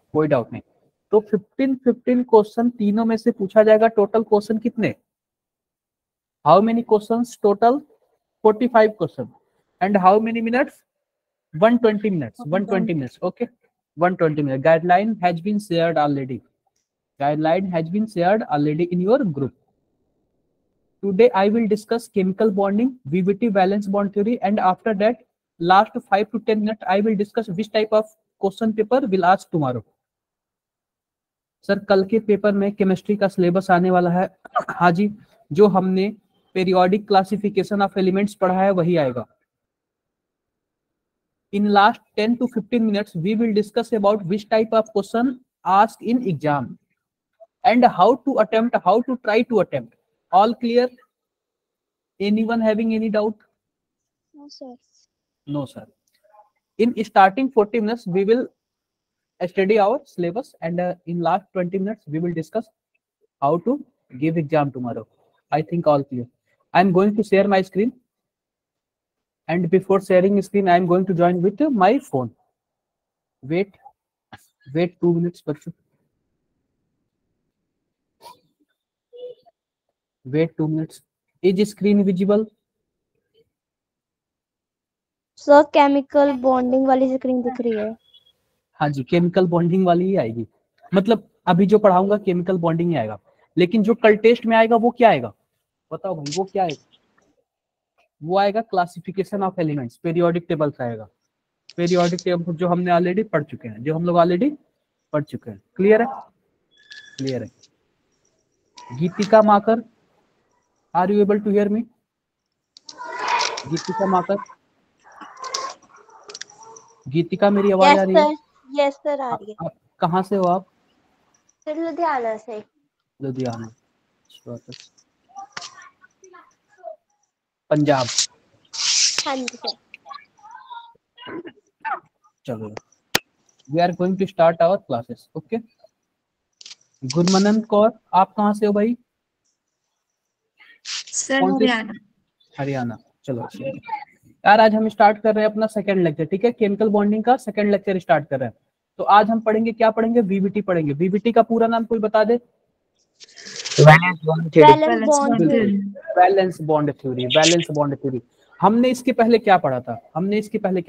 कोई डाउट नहीं। तो 15 क्वेश्चन तीनों में से पूछा जाएगा। टोटल क्वेश्चन कितने? How many questions total? 45 question. And how many minutes? 120 minutes. 120 minutes. Okay. 120 minutes. Guideline has been shared already. Guideline has been shared already in your group. Today I will discuss chemical bonding, VBT, valence bond theory, and after that, last 5 to 10 minutes, I will discuss which type of question paper will ask tomorrow. Sir कल के paper में chemistry का syllabus आने वाला है। हाँ जी, जो हमने पीरियोडिक क्लासिफिकेशन ऑफ एलिमेंट्स पढ़ा है वही आएगा। In last 10 to 15 minutes, we will discuss about which type of question asked in exam and how to attempt, how to try to attempt. All clear? Anyone having any doubt? No, sir. No, sir. In starting 40 minutes, we will study our syllabus, and in last 20 minutes, we will discuss how to give exam tomorrow. I think all clear. I am going to share my screen. And before sharing screen, I am going to join with my phone. Wait 2 minutes. Wait 2 minutes. Is screen visible? Sir chemical bonding वाली screen दिख रही है। हाँ जी, chemical bonding वाली ही आएगी। मतलब अभी जो पढ़ाऊंगा केमिकल बॉन्डिंग ही आएगा, लेकिन जो कल टेस्ट में आएगा वो क्या आएगा? बताओ भाई, वो क्या आएगा? वो आएगा classification of elements, periodic tables आएगा। पीरियोडिक टेबल जो हमने ऑलरेडी पढ़ चुके हैं, जो हम लोग ऑलरेडी पढ़ चुके हैं। क्लियर है? क्लियर है। Geetika Makar, are you able to hear me? Geetika Makar, Geetika मेरी आवाज आ रही है? यस सर आ रही है। आप कहाँ से हो आप? सर लुधियाना से। लुधियाना, पंजाब। हाँ जी सर। चलो, we are going to start our classes. Okay. Gurmanan Kaur, आप कहाँ से हो भाई? सर हरियाणा। हरियाणा। चलो यार, आज हम स्टार्ट कर रहे हैं अपना सेकंड लेक्चर। ठीक है, केमिकल बॉन्डिंग का सेकंड लेक्चर स्टार्ट कर रहे हैं। तो आज हम पढ़ेंगे, क्या पढ़ेंगे? वीबीटी पढ़ेंगे। वीबीटी का पूरा नाम कोई बता दे? Valence bond theory. Valence bond theory, valence bond theory. हमने इसके पहले क्या पढ़ा था? हमने इसके पहले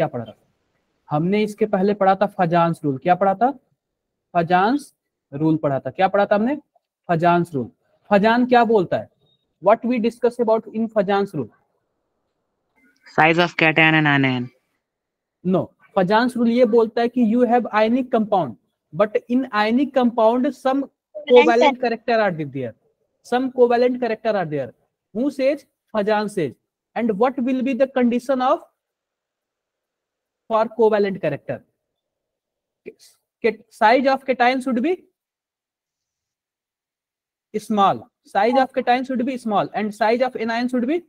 पढ़ा था फजांस रूल। क्या पढ़ा था? फजांस रूल पढ़ा था। क्या पढ़ा था हमने? Fajans rule. फजान क्या बोलता है? What we discuss about in Fajans rule? Size of cation and ion. No, Fajans rule ये बोलता है कि you have ionic compound, but in ionic compound some covalent character are there. Some covalent character are there. Who says? Fajan says. And what will be the condition of for covalent character? Size of cation should be small. Size of cation should be small, and size of anion should be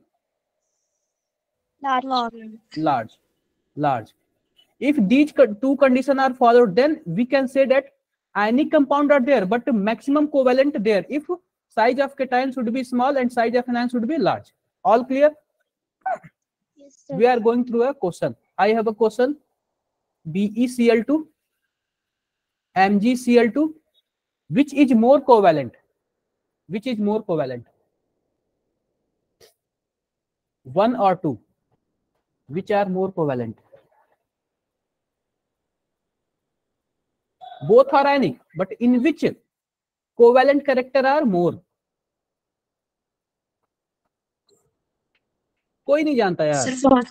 large. If these two conditions are followed, then we can say that ionic compound are there, but maximum covalent there. If size of cation should be small and size of anion should be large. All clear? Yes, sir. We are going through a question. I have a question. BeCl2, MgCl2, which is more covalent? Which is more covalent? 1 or 2? Which are more covalent? Both are ionic, but in which covalent character are more? कोई नहीं जानता यार।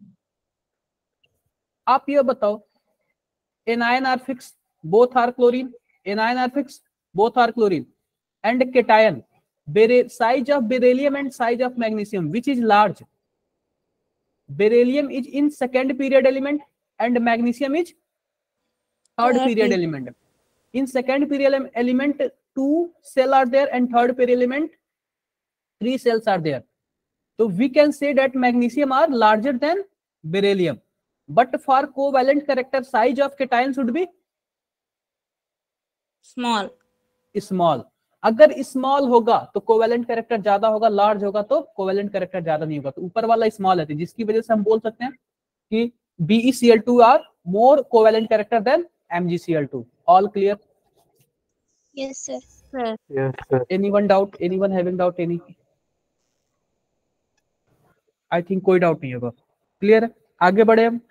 आप ये बताओ, anion are fixed, both are chlorine. Anion are fixed, both are chlorine. And cation, size of beryllium and size of magnesium, which is large? Beryllium is in second period element and magnesium is third period element. In second period element 2 cells are there, and third period element 3 cells are there. So we can say that magnesium are larger than beryllium, but for covalent character, size of cation should be small. अगर small होगा तो covalent character ज्यादा होगा, large होगा तो covalent character ज्यादा नहीं होगा। तो ऊपर वाला स्मॉल है, जिसकी वजह से हम बोल सकते हैं कि BeCl2 are more covalent character than MgCl2। All clear? Yes, sir. Yes, sir. Anyone doubt? Anyone having doubt? Any? I think कोई डाउट नहीं होगा. क्लियर है? आगे बढ़े हम.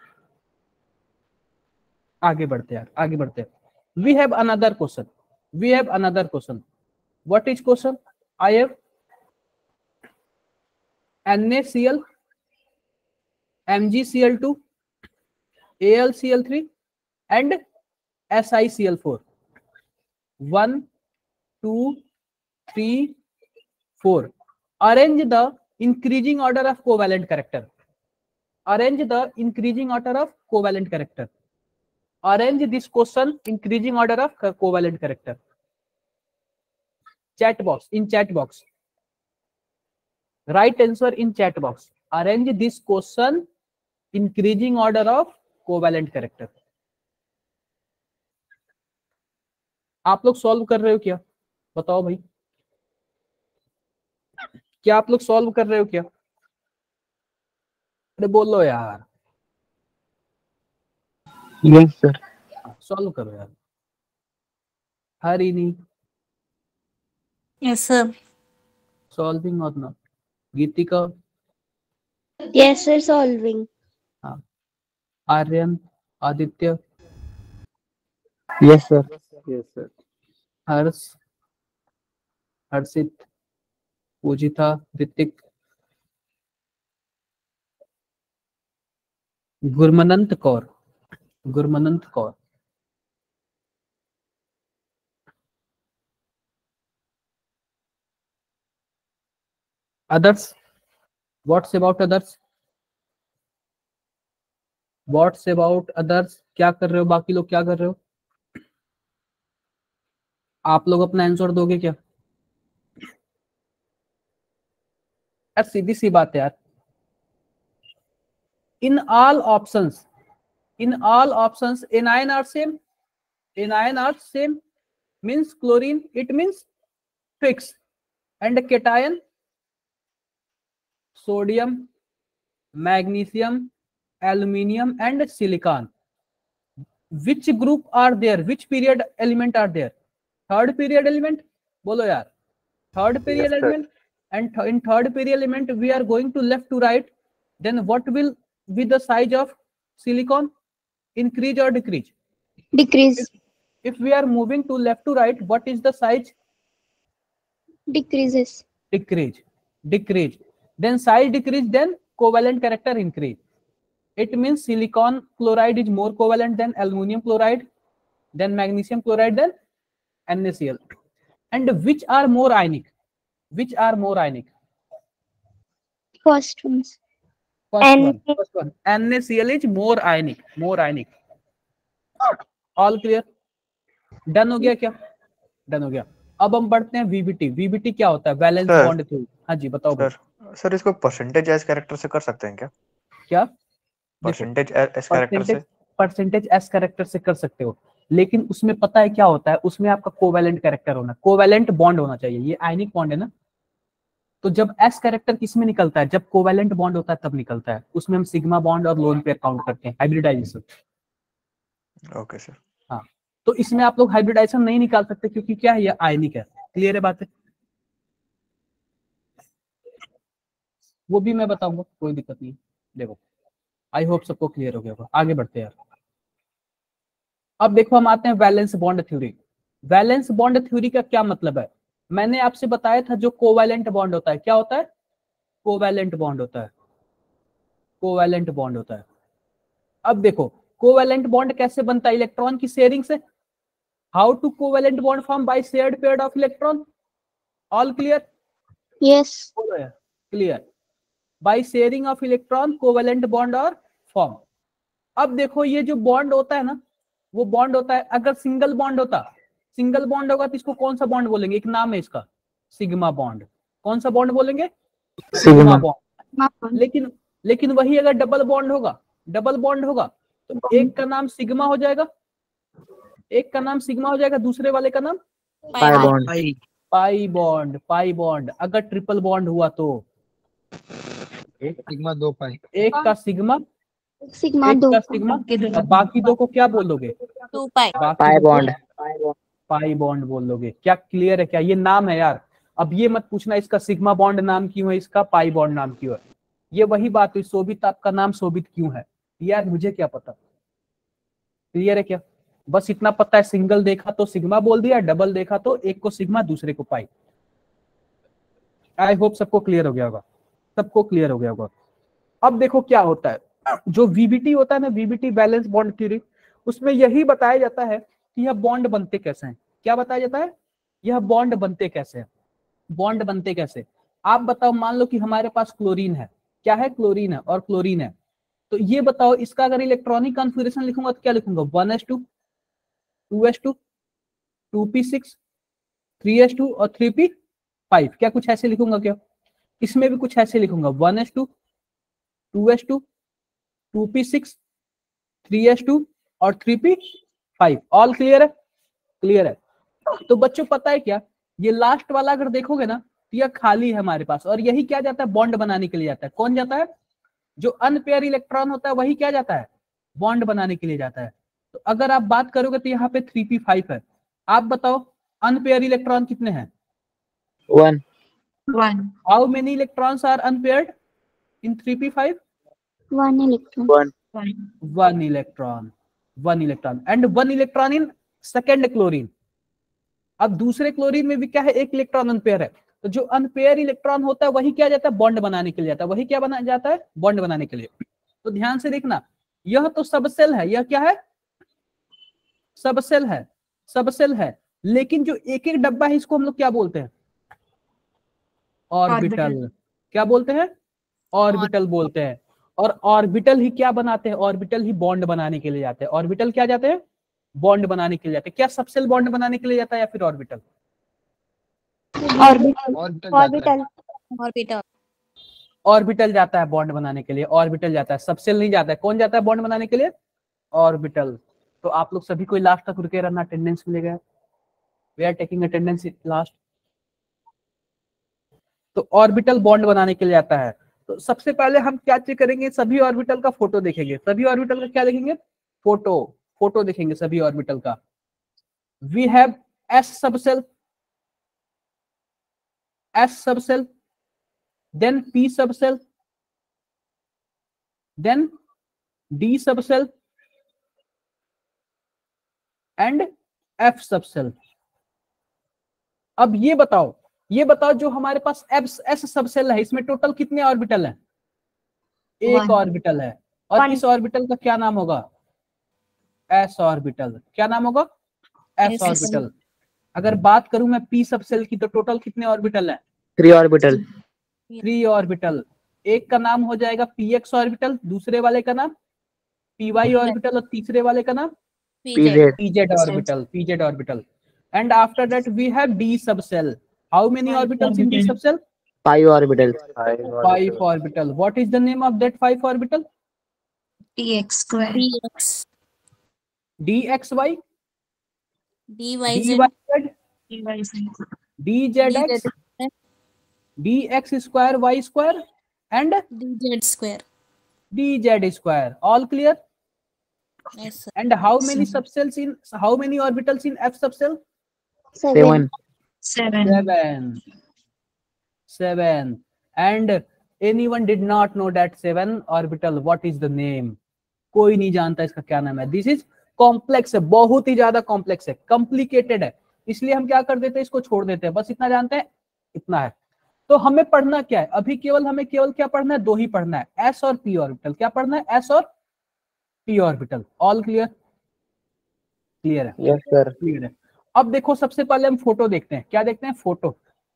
आगे बढ़ते हैं, आगे बढ़ते हैं. We have another question. We have another question. What is question? I have NaCl, MgCl2, AlCl3 and SiCl4. 1, 2, 3, 4. Arrange the increasing order of covalent character. Arrange the increasing order of covalent character. Arrange this question increasing order of covalent character. Chat box, in chat box. Right answer in chat box. Arrange this question increasing order of covalent character. आप लोग solve कर रहे हो क्या? बताओ भाई, क्या आप लोग सॉल्व कर रहे हो क्या? अरे बोलो यार. Yes, sir. सॉल्व करो यार. Harini Yes, sir. सॉल्विंग और not. Geetika, Yes, sir. Solving. Aryan, Aditya, Yes, sir. Yes, sir. Harsh, Harshit, Pujita, Hrithik, Gurmanat Kaur, Gurmanat Kaur. Others? What's about others? What's about others? क्या कर रहे हो बाकी लोग, क्या कर रहे हो? आप लोग अपना आंसर दोगे क्या? यार सीधी सी बात है यार. In all options, anion are same. Anion are same means chlorine, it means fixed, and cation, sodium, magnesium, aluminium and silicon. Which group are there? Which period element are there? Third period element. बोलो यार. Third period Yes, sir. element. And in third period element we are going to left to right. Then what will be the size of silicon? Increase or decrease? Decrease. If we are moving to left to right, what is the size? Decreases. Decrease. Decrease. Then size decrease, then covalent character increase. It means silicon chloride is more covalent than aluminum chloride, then magnesium chloride, then NaCl. And which are more ionic? Which are more ionic? First ones. First one. NaCl is more ionic. More ionic. All clear? Done हो गया क्या? Done हो गया. अब हम बढ़ते हैं VBT. VBT क्या होता है? Valence Sir. Bond theory. हाँ जी बताओ भाई. सर इसको परसेंटेज एस कैरेक्टर से कर सकते हैं क्या? क्या? परसेंटेज एस कैरेक्टर से? परसेंटेज एस कैरेक्टर से कर सकते हो, लेकिन उसमें पता है क्या होता है? उसमें आपका कोवैलेंट कैरेक्टर होना, कोवैलेंट बॉन्ड होना चाहिए. ये आयनिक बॉन्ड है ना, तो जब एस कैरेक्टर किसमें निकलता है? जब कोवैलेंट बॉन्ड होता है तब निकलता है. उसमें हम सिग्मा बॉन्ड और लोन पेयर काउंट करते हैं. हाइब्रिडाइजेशन. Okay sir. हाँ, तो इसमें आप लोग हाइब्रिडाइजेशन नहीं निकाल सकते क्योंकि क्या है? ये आयनिक है. क्लियर है बात है? वो भी मैं बताऊंगा, कोई दिक्कत नहीं. देखो, आई होप सबको क्लियर हो गया होगा. आगे बढ़ते हैं यार. अब देखो हम आते हैं valence bond theory. Valence bond theory का क्या मतलब है? मैंने आपसे बताया था जो कोवैलेंट बॉन्ड होता है, क्या होता है? कोवैलेंट बॉन्ड होता है. कोवैलेंट बॉन्ड होता है. अब देखो कोवैलेंट बॉन्ड कैसे बनता है? इलेक्ट्रॉन की शेयरिंग से. How to covalent bond form? By shared pair of electron. All clear? Yes. Clear. By sharing of electron covalent bond और फॉर्म. अब देखो ये जो बॉन्ड होता है ना, वो बॉन्ड होता है, अगर सिंगल बॉन्ड होता, सिंगल बॉन्ड होगा तो इसको कौन सा बॉन्ड बोलेंगे? एक नाम है इसका, सिग्मा बॉन्ड. कौन सा बॉन्ड बोलेंगे? Sigma bond. लेकिन वही अगर डबल बॉन्ड होगा, डबल बॉन्ड होगा तो एक का नाम सिग्मा हो जाएगा, एक का नाम सिग्मा हो जाएगा, दूसरे वाले का नाम Pi bond. Pi bond. Pi bond. अगर ट्रिपल बॉन्ड हुआ तो एक सिग्मा 2 पाई. एक का सिग्मा सिग्मा एक दो का सिग्मा, और बाकी दो को क्या बोलोगे? 2 पाई। बाकी पाई दो को बॉन्ड। पाई बॉन्ड बोल लोगे। क्या क्लियर है? क्या ये नाम है यार? अब ये मत पूछना इसका सिग्मा बॉन्ड नाम क्यों है, इसका पाई बॉन्ड नाम क्यों है। ये वही बात हुई, शोभित आपका नाम शोभित क्यों है यार, मुझे क्या पता। क्लियर है क्या? बस इतना पता है, सिंगल देखा तो सिग्मा बोल दिया, डबल देखा तो एक को सिग्मा दूसरे को पाई। आई होप सबको क्लियर हो गया होगा, सबको क्लियर हो गया होगा। अब देखो क्या होता है, जो वीबीटी होता है ना, वीबीटी बैलेंस बॉन्ड थ्योरी, उसमें यही बताया जाता है कि यह बॉन्ड बनते कैसे हैं। क्या बताया जाता है? यह बॉन्ड बनते कैसे हैं। बॉन्ड बनते कैसे? आप बताओ, मान लो कि हमारे पास क्लोरीन है, क्या है? क्लोरीन है और क्लोरीन है। तो ये बताओ, इसका अगर इलेक्ट्रॉनिक कॉन्फ़िगरेशन लिखूंगा तो क्या लिखूंगा? 1s2, 2s2, 2p6, 3s2 और 3p5। क्या कुछ ऐसे लिखूंगा क्या? इसमें भी कुछ ऐसे लिखूंगा, 1s2, 2s2, 2p6, 3s2 और 3p5। ऑल क्लियर है? क्लियर है। तो बच्चों पता है क्या, ये लास्ट वाला अगर देखोगे ना तो यह खाली है हमारे पास, और यही क्या जाता है? बॉन्ड बनाने के लिए जाता है। कौन जाता है? जो अनपेयर इलेक्ट्रॉन होता है वही क्या जाता है? बॉन्ड बनाने के लिए जाता है। तो अगर आप बात करोगे तो यहाँ पे 3p5 है। आप बताओ अनपेयर इलेक्ट्रॉन कितने हैं? 1। 1 how many electrons are unpaired in 3p5? 1 electron. 1। 1 electron, 1 electron, and 1 electron in second chlorine. अब दूसरे क्लोरीन में भी क्या है? एक इलेक्ट्रॉन अनपेयर है। तो जो अनपेयर इलेक्ट्रॉन होता है वही क्या जाता है? बॉन्ड बनाने के लिए जाता है। वही क्या बना जाता है? बॉन्ड बनाने के लिए। तो ध्यान से देखना, यह तो सबसेल है, यह क्या है? सबसेल है, सबसेल है। लेकिन जो एक एक डब्बा है इसको हम लोग क्या बोलते हैं? ऑर्बिटल। क्या बोलते हैं? ऑर्बिटल बोलते हैं। और ऑर्बिटल ही क्या बनाते हैं? ऑर्बिटल ही बॉन्ड बनाने के लिए जाते हैं। ऑर्बिटल क्या जाते हैं? बॉन्ड बनाने के लिए जाते हैं। क्या सबसेल बॉन्ड बनाने के लिए जाता है या फिर ऑर्बिटल? ऑर्बिटल। ऑर्बिटल। ऑर्बिटल जाता है बॉन्ड बनाने के लिए, ऑर्बिटल जाता है, सबसेल नहीं जाता है। कौन जाता है बॉन्ड बनाने के लिए? ऑर्बिटल। तो आप लोग सभी कोई लास्ट तक रुके रहना, अटेंडेंस मिलेगा। We are taking attendance last. तो ऑर्बिटल बॉन्ड बनाने के लिए आता है। तो सबसे पहले हम क्या चेक करेंगे? सभी ऑर्बिटल का फोटो देखेंगे। सभी ऑर्बिटल का क्या देखेंगे? फोटो। फोटो देखेंगे सभी ऑर्बिटल का। We have S subshell, S subshell, then p subcell, then d subcell and f subcell। अब ये बताओ जो हमारे पास s सबसेल है इसमें टोटल कितने ऑर्बिटल हैं? एक ऑर्बिटल है। और इस ऑर्बिटल का क्या नाम होगा? s orbital. क्या नाम होगा? s orbital. अगर बात करूं मैं p सबसेल की तो टोटल कितने ऑर्बिटल हैं? 3 ऑर्बिटल। 3 ऑर्बिटल। एक का नाम हो जाएगा px ऑर्बिटल, दूसरे वाले का नाम py ऑर्बिटल और तीसरे वाले का नाम PZ। pz orbital. And after that we have d subcell. How many orbitals in d subcell? 5 orbital. 5 orbital. What is the name of that 5 orbital? dx square dx dxy, dyz dyz, dzx, dx square, y square and dz square. dz square. All clear? Yes, sir. And how many subcells in, how many orbitals in f subcell? 7। 7. 7. And anyone did not know that 7 orbital, what is the name? कोई नहीं जानता इसका क्या नाम है। This is complex है, बहुत ही ज्यादा कॉम्प्लेक्स है, कॉम्प्लिकेटेड है, इसलिए हम क्या कर देते हैं? इसको छोड़ देते हैं। बस इतना जानते हैं, इतना है। तो हमें पढ़ना क्या है अभी? हमें केवल क्या पढ़ना है? दो ही पढ़ना है, एस और पी ऑर्बिटल। क्या पढ़ना है? एस और P orbital. All clear? Clear है? Yes sir. क्लियर है। अब देखो सबसे पहले हम फोटो देखते हैं। क्या देखते हैं? Photo.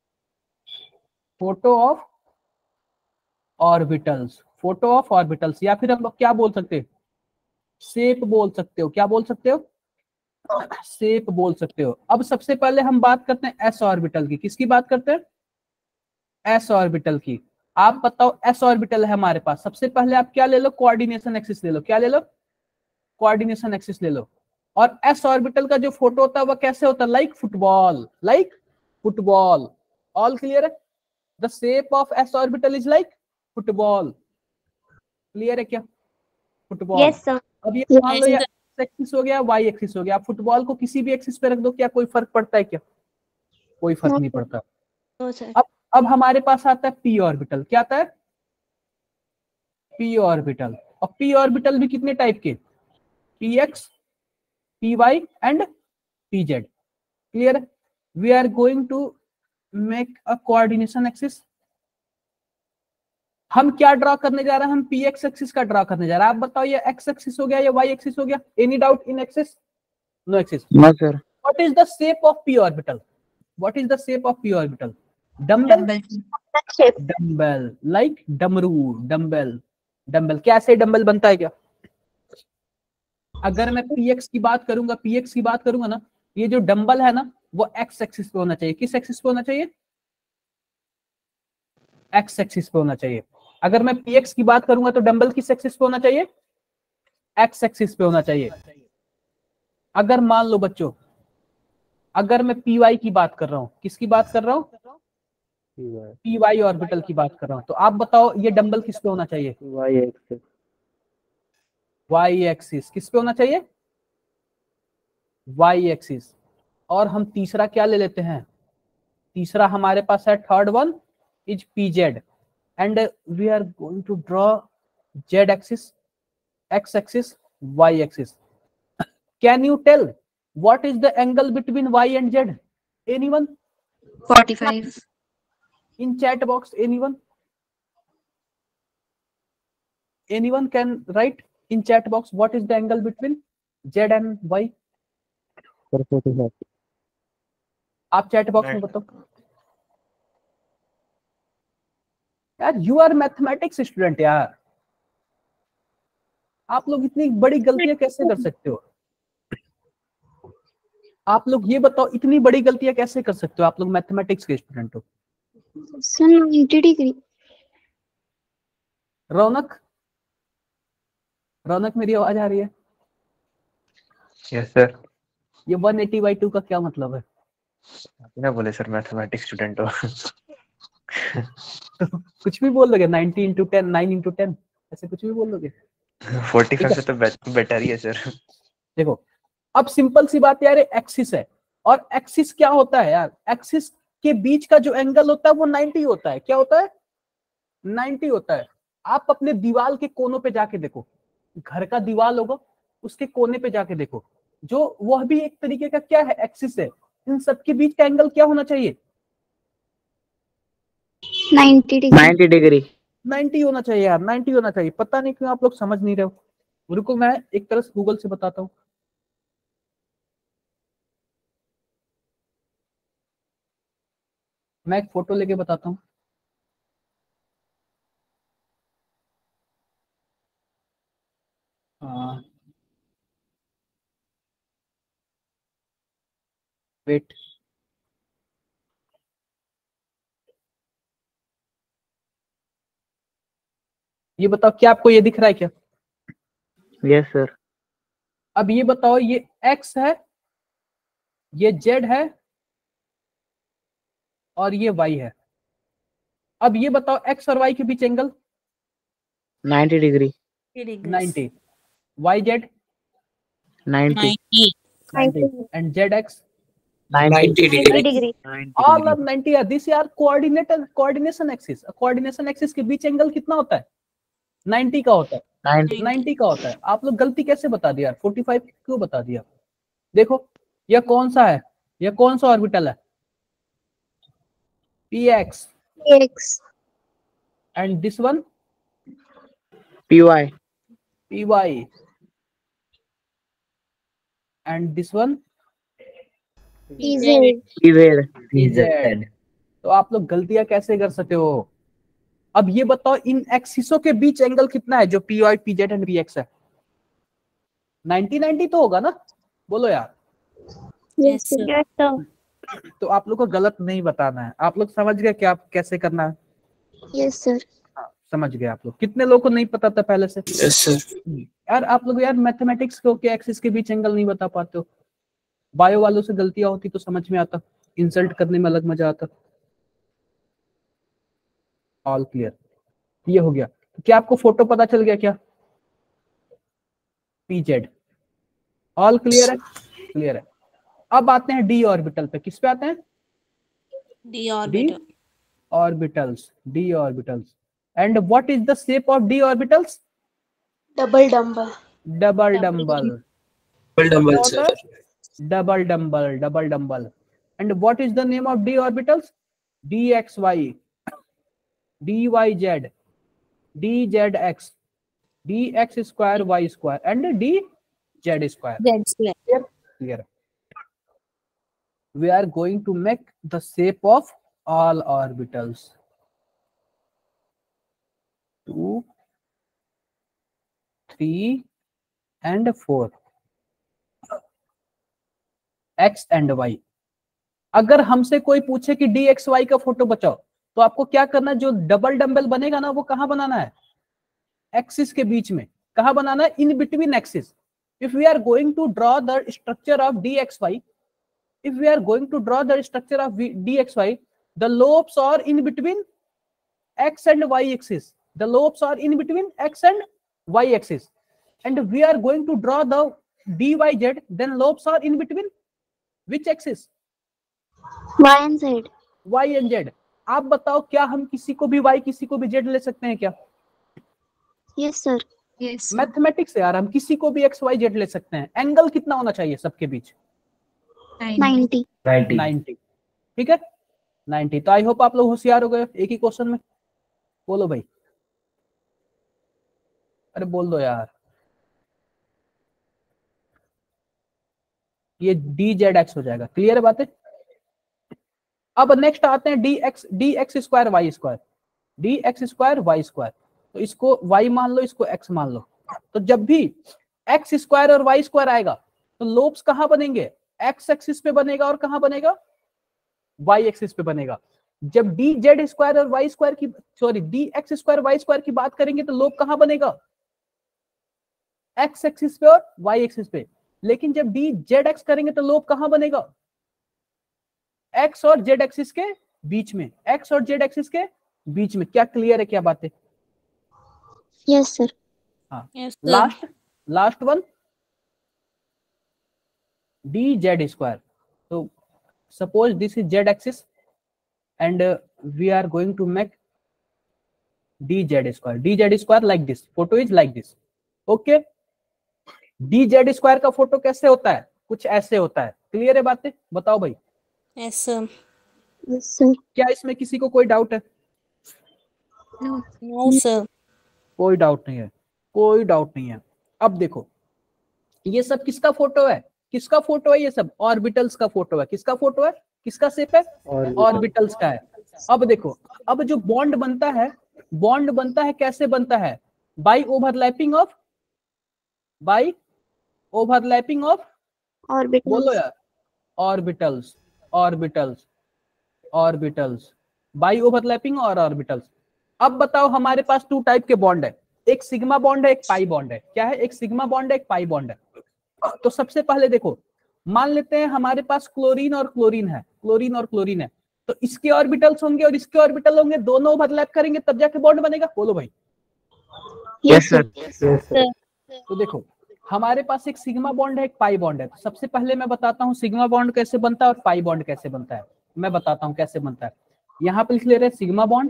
Photo of orbitals, photo of orbitals, या फिर हम लोग क्या बोल सकते हैं? शेप बोल सकते हो। क्या बोल सकते हो? शेप बोल सकते हो। अब सबसे पहले हम बात करते हैं एस ऑर्बिटल की। किसकी बात करते हैं? एस ऑर्बिटल की। आप बताओ, एस ऑर्बिटल है हमारे पास। सबसे पहले आप क्या ले लो? कोऑर्डिनेशन एक्सिस ले लो। क्या ले लो? कोऑर्डिनेशन एक्सिस ले लो। और एस ऑर्बिटल का जो फोटो होता है वह कैसे होता है? Like football, like football. All clear है? The shape of S orbital is like football. Clear है क्या? फुटबॉल। Yes, sir. अब ये मान लो Yes, या sir. एक्स एक्सिस हो गया, वाई एक्सिस हो गया। आप फुटबॉल को किसी भी एक्सिस पे रख दो, क्या कोई फर्क पड़ता है क्या? कोई फर्क No, नहीं sir. पड़ता। No, sir. अब हमारे पास आता है पी ऑर्बिटल। क्या आता है? P orbital. और पी ऑर्बिटल भी कितने टाइप के? P X, P Y and P Z. Clear? We are going to make a coordination axis. हम क्या ड्रॉ करने जा रहे हैं? हम पी एक्स एक्सिस का ड्रॉ करने जा रहे हैं। आप बताओ ये एक्स एक्सिस हो गया या वाई एक्सिस हो गया? Any doubt in axis? No axis. No, sir. What is the shape of P orbital? What is the shape of P orbital? Dumbbell. Dumbbell, like डमरू। डम्बल, डम्बल कैसे dumbbell बनता है क्या? अगर मैं px की बात करूंगा, px की बात करूंगा ना, ये जो डम्बल है ना वो x एक्सिस पे होना चाहिए। किस एक्सिस पे होना चाहिए? x एक्सिस पे होना चाहिए। अगर मैं px की बात करूंगा तो डम्बल किस एक्सिस पे होना चाहिए? x एक्सिस पे होना चाहिए। अगर मान लो बच्चों, अगर मैं py की बात कर रहा हूं, किसकी बात कर रहा हूं? py ऑर्बिटल की बात कर रहा हूं, तो आप बताओ ये डम्बल किस पे होना चाहिए? Y axis. y axis. किस पे होना चाहिए? y axis. और हम तीसरा क्या ले लेते हैं? तीसरा हमारे पास है, third one is P Z, and we are going to draw Z axis, X axis, Y axis. Can you tell what is the angle between Y and Z? Anyone 45. In chat box? anyone can write in chat box what is the angle between z and y? Sir, 45. आप chat box में बताओ यार। You are mathematics student यार, आप लोग इतनी बड़ी गलतियां कैसे कर सकते हो? आप लोग ये बताओ, इतनी बड़ी गलतियां कैसे कर सकते हो? आप लोग मैथमेटिक्स के स्टूडेंट हो। Sir, 90 degree. रौनक, रौनक मेरी आवाज आ रही है? Yes sir. ये 180/2 का क्या मतलब है? आपने बोले सर मैथमेटिक्स स्टूडेंट हो। तो कुछ भी बोल दोगे? 90 into 10, 9 into 10, ऐसे कुछ भी बोल दोगे? 45 से तो बेटर ही है सर। देखो अब सिंपल सी बात यार, एक्सिस है और एक्सिस क्या होता है यार? एक्सिस के बीच का जो एंगल होता है वो 90 होता है। क्या होता है? 90 होता है। आप अपने दीवार के कोनों पे जाके देखो, घर का दीवार होगा उसके कोने पे जाके देखो, जो वह भी एक तरीके का क्या है? एक्सिस है। इन सबके बीच का एंगल क्या होना चाहिए? 90 degree. 90 degree. 90 होना चाहिए यार, 90 होना चाहिए। पता नहीं क्यों आप लोग समझ नहीं रहे हो। रुको मैं एक तरह से गूगल से बताता हूँ। मैं एक फोटो लेके बताता हूँ। वेट, ये बताओ क्या आपको ये दिख रहा है क्या? Yes, sir. अब ये बताओ, ये x है, ये z है और ये y है। अब ये बताओ x और y के बीच angle 90 degree. 90, yz 90. 90. and zx 90 90 degree. 90 all degree. are 90 are this are coordination axis। coordination axis के बीच एंगल कितना होता है? 90 का होता है। 90. 90 का होता है। आप लोग गलती कैसे बता दिया यार? 45 क्यों बता दिया? देखो यह कौन सा है? यह कौन सा ऑर्बिटल है? px X. and this one PY. py and this one PZ. PZ. pz। तो आप लोग गलतियां कैसे कर सकते हो? अब ये बताओ इन एक्सिसों के बीच एंगल कितना है जो P Y P Z and px है? 90 तो होगा ना? बोलो यार। Yes, sir. Yes, sir. तो आप लोग को गलत नहीं बताना है। आप लोग समझ गए क्या कैसे करना है? Yes, sir. हाँ, समझ गए आप लोग। कितने लोगों को नहीं पता था पहले से? Yes sir. यार आप लोग यार मैथमेटिक्स को के एक्सिस के बीच एंगल नहीं बता पाते हो। बायो वालों से गलतियां होती तो समझ में आता, इंसल्ट करने में अलग मजा आता। All clear? ये हो गया। क्या आपको फोटो पता चल गया क्या? pz। ऑल क्लियर है? क्लियर है। अब आते हैं d ऑर्बिटल पे। किस पे आते हैं? D orbital. Orbitals, d orbitals. And what is the shape of d orbitals? Double dumbbell. Double dumbbell. Double dumbbell sir. Double dumbbell, double dumbbell. And what is the name of d orbitals? dxy, dyz, dzx, dx square y square and dz square. Z square. Clear? We are going to make the shape of all orbitals. 2, 3 and 4, x and y. अगर हमसे कोई पूछे कि dxy का photo बचाओ तो आपको क्या करना है? जो डबल डंबल बनेगा ना वो कहां बनाना है? एक्सिस के बीच में। कहां बनाना है? In between axis. If we are going to draw the structure of dxy, if we are going to draw the structure of dxy, the lobes are in between x and y axis. The lobes are in between x and y axis. And we are going to draw the dyz, then lobes are in between which axis? Y and Z. Y and z. आप बताओ क्या हम किसी को भी y किसी को भी z ले सकते हैं क्या? Yes, sir. Yes. मैथमेटिक्स है यार, हम किसी को भी x y z ले सकते हैं। एंगल कितना होना चाहिए सबके बीच? 90. 90। ठीक है, 90। तो आई होप आप लोग होशियार हो गए एक ही क्वेश्चन में। बोलो भाई, अरे बोल दो यार। ये dz(x) हो जाएगा। क्लियर है बातें? अब नेक्स्ट आते हैं dx square Y square, dx square Y square. तो इसको y मान लो, इसको x मान लो। तो जब भी x स्क्वायर और y स्क्वायर आएगा तो लोब्स कहां बनेंगे? x एक्सिस पे बनेगा और कहां बनेगा? y एक्सिस पे बनेगा। जब dz स्क्वायर और y स्क्वायर की dx स्क्वायर y स्क्वायर की बात करेंगे तो लोब कहां बनेगा? x एक्सिस पे और y एक्सिस पे। लेकिन जब dzx करेंगे तो लोब कहां बनेगा? x और z एक्सिस के बीच में, x और z एक्सिस के बीच में। क्या क्लियर है? क्या बात है? Yes, sir. हाँ। Yes, sir. Last one dz square. So suppose this is z axis and we are going to make dz square. dz square like this. Photo is like this. Okay. dz square का photo कैसे होता है? कुछ ऐसे होता है। Clear है बातें? बताओ भाई। Yes, sir. Yes, sir. क्या इसमें किसी को कोई डाउट है? No, sir. कोई डाउट नहीं है, कोई डाउट नहीं है। अब देखो ये सब किसका फोटो है? किसका फोटो है? ये सब ऑर्बिटल्स का फोटो है। किसका फोटो है? किसका शेप है? ऑर्बिटल्स का है। अब देखो, अब जो बॉन्ड बनता है, बॉन्ड बनता है कैसे बनता है? By overlapping of, by overlapping of, Orbitals. बोलो यार, orbitals, orbitals, orbitals, by overlapping और ऑर्बिटल्स। अब बताओ हमारे पास 2 टाइप के बॉन्ड है, एक सिग्मा बॉन्ड है, एक पाई बॉन्ड है। क्या है? एक सिग्मा बॉन्ड है, एक पाई बॉन्ड है। तो सबसे पहले देखो, मान लेते हैं हमारे पास क्लोरीन और क्लोरीन है, क्लोरीन और क्लोरीन है। तो इसके ऑर्बिटल्स होंगे और इसके ऑर्बिटल होंगे, दोनों ओवरलैप करेंगे तब जाके बॉन्ड बनेगा। बोलो भाई। Yes, sir. तो देखो हमारे पास एक सिग्मा बॉन्ड है, एक पाई बॉन्ड है। तो सबसे पहले मैं बताता हूँ सिग्मा बॉन्ड कैसे बनता है और पाई बॉन्ड कैसे बनता है। मैं बताता हूँ कैसे बनता है। यहाँ पे लिख ले रहे हैं सिग्मा बॉन्ड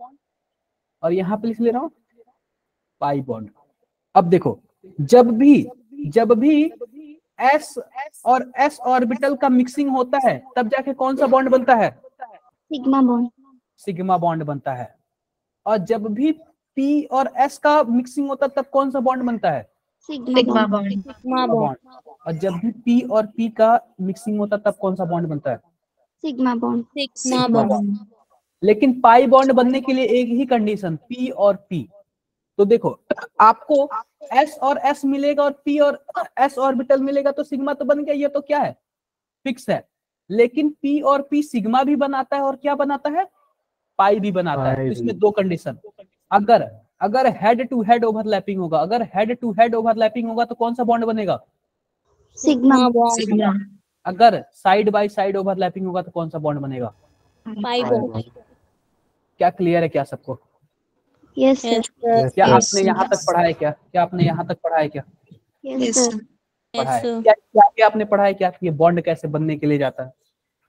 और यहाँ पे लिख ले रहा हूँ पाई बॉन्ड। अब देखो जब भी s और s ऑर्बिटल का मिक्सिंग होता है तब जाके कौन सा बॉन्ड बनता है? Sigma bond. सिग्मा बॉन्ड बनता है। और जब भी p और s का मिक्सिंग होता है तब कौन सा बॉन्ड बनता है? Sigma bond. Sigma bond. और जब भी p और p का मिक्सिंग होता है तब कौन सा बॉन्ड बनता है? Sigma bond. Sigma bond. लेकिन पाई बॉन्ड बनने के लिए एक ही कंडीशन, p और p। तो देखो आपको s और s मिलेगा और p और s ऑर्बिटल मिलेगा तो सिग्मा तो बन गया, ये तो क्या है? फिक्स है। लेकिन p और p सिग्मा भी बनाता है और क्या बनाता है? पाई भी बनाता है। तो इसमें 2 कंडीशन, अगर हेड टू हेड ओवरलैपिंग होगा, अगर हेड टू हेड ओवरलैपिंग होगा तो कौन सा बॉन्ड बनेगा? Sigma. Sigma. अगर साइड बाय साइड ओवरलैपिंग होगा तो कौन सा बॉन्ड बनेगा? Pi bond. क्या क्लियर है क्या सबको? Yes, sir. Yes, sir. क्या Yes. आपने यहाँ तक पढ़ा है? क्या आपने यहाँ तक पढ़ा है? क्या Yes, sir. पढ़ा Yes, है। sir. क्या क्या क्या आपने पढ़ा है? क्या ये बॉन्ड कैसे बनने के लिए जाता है?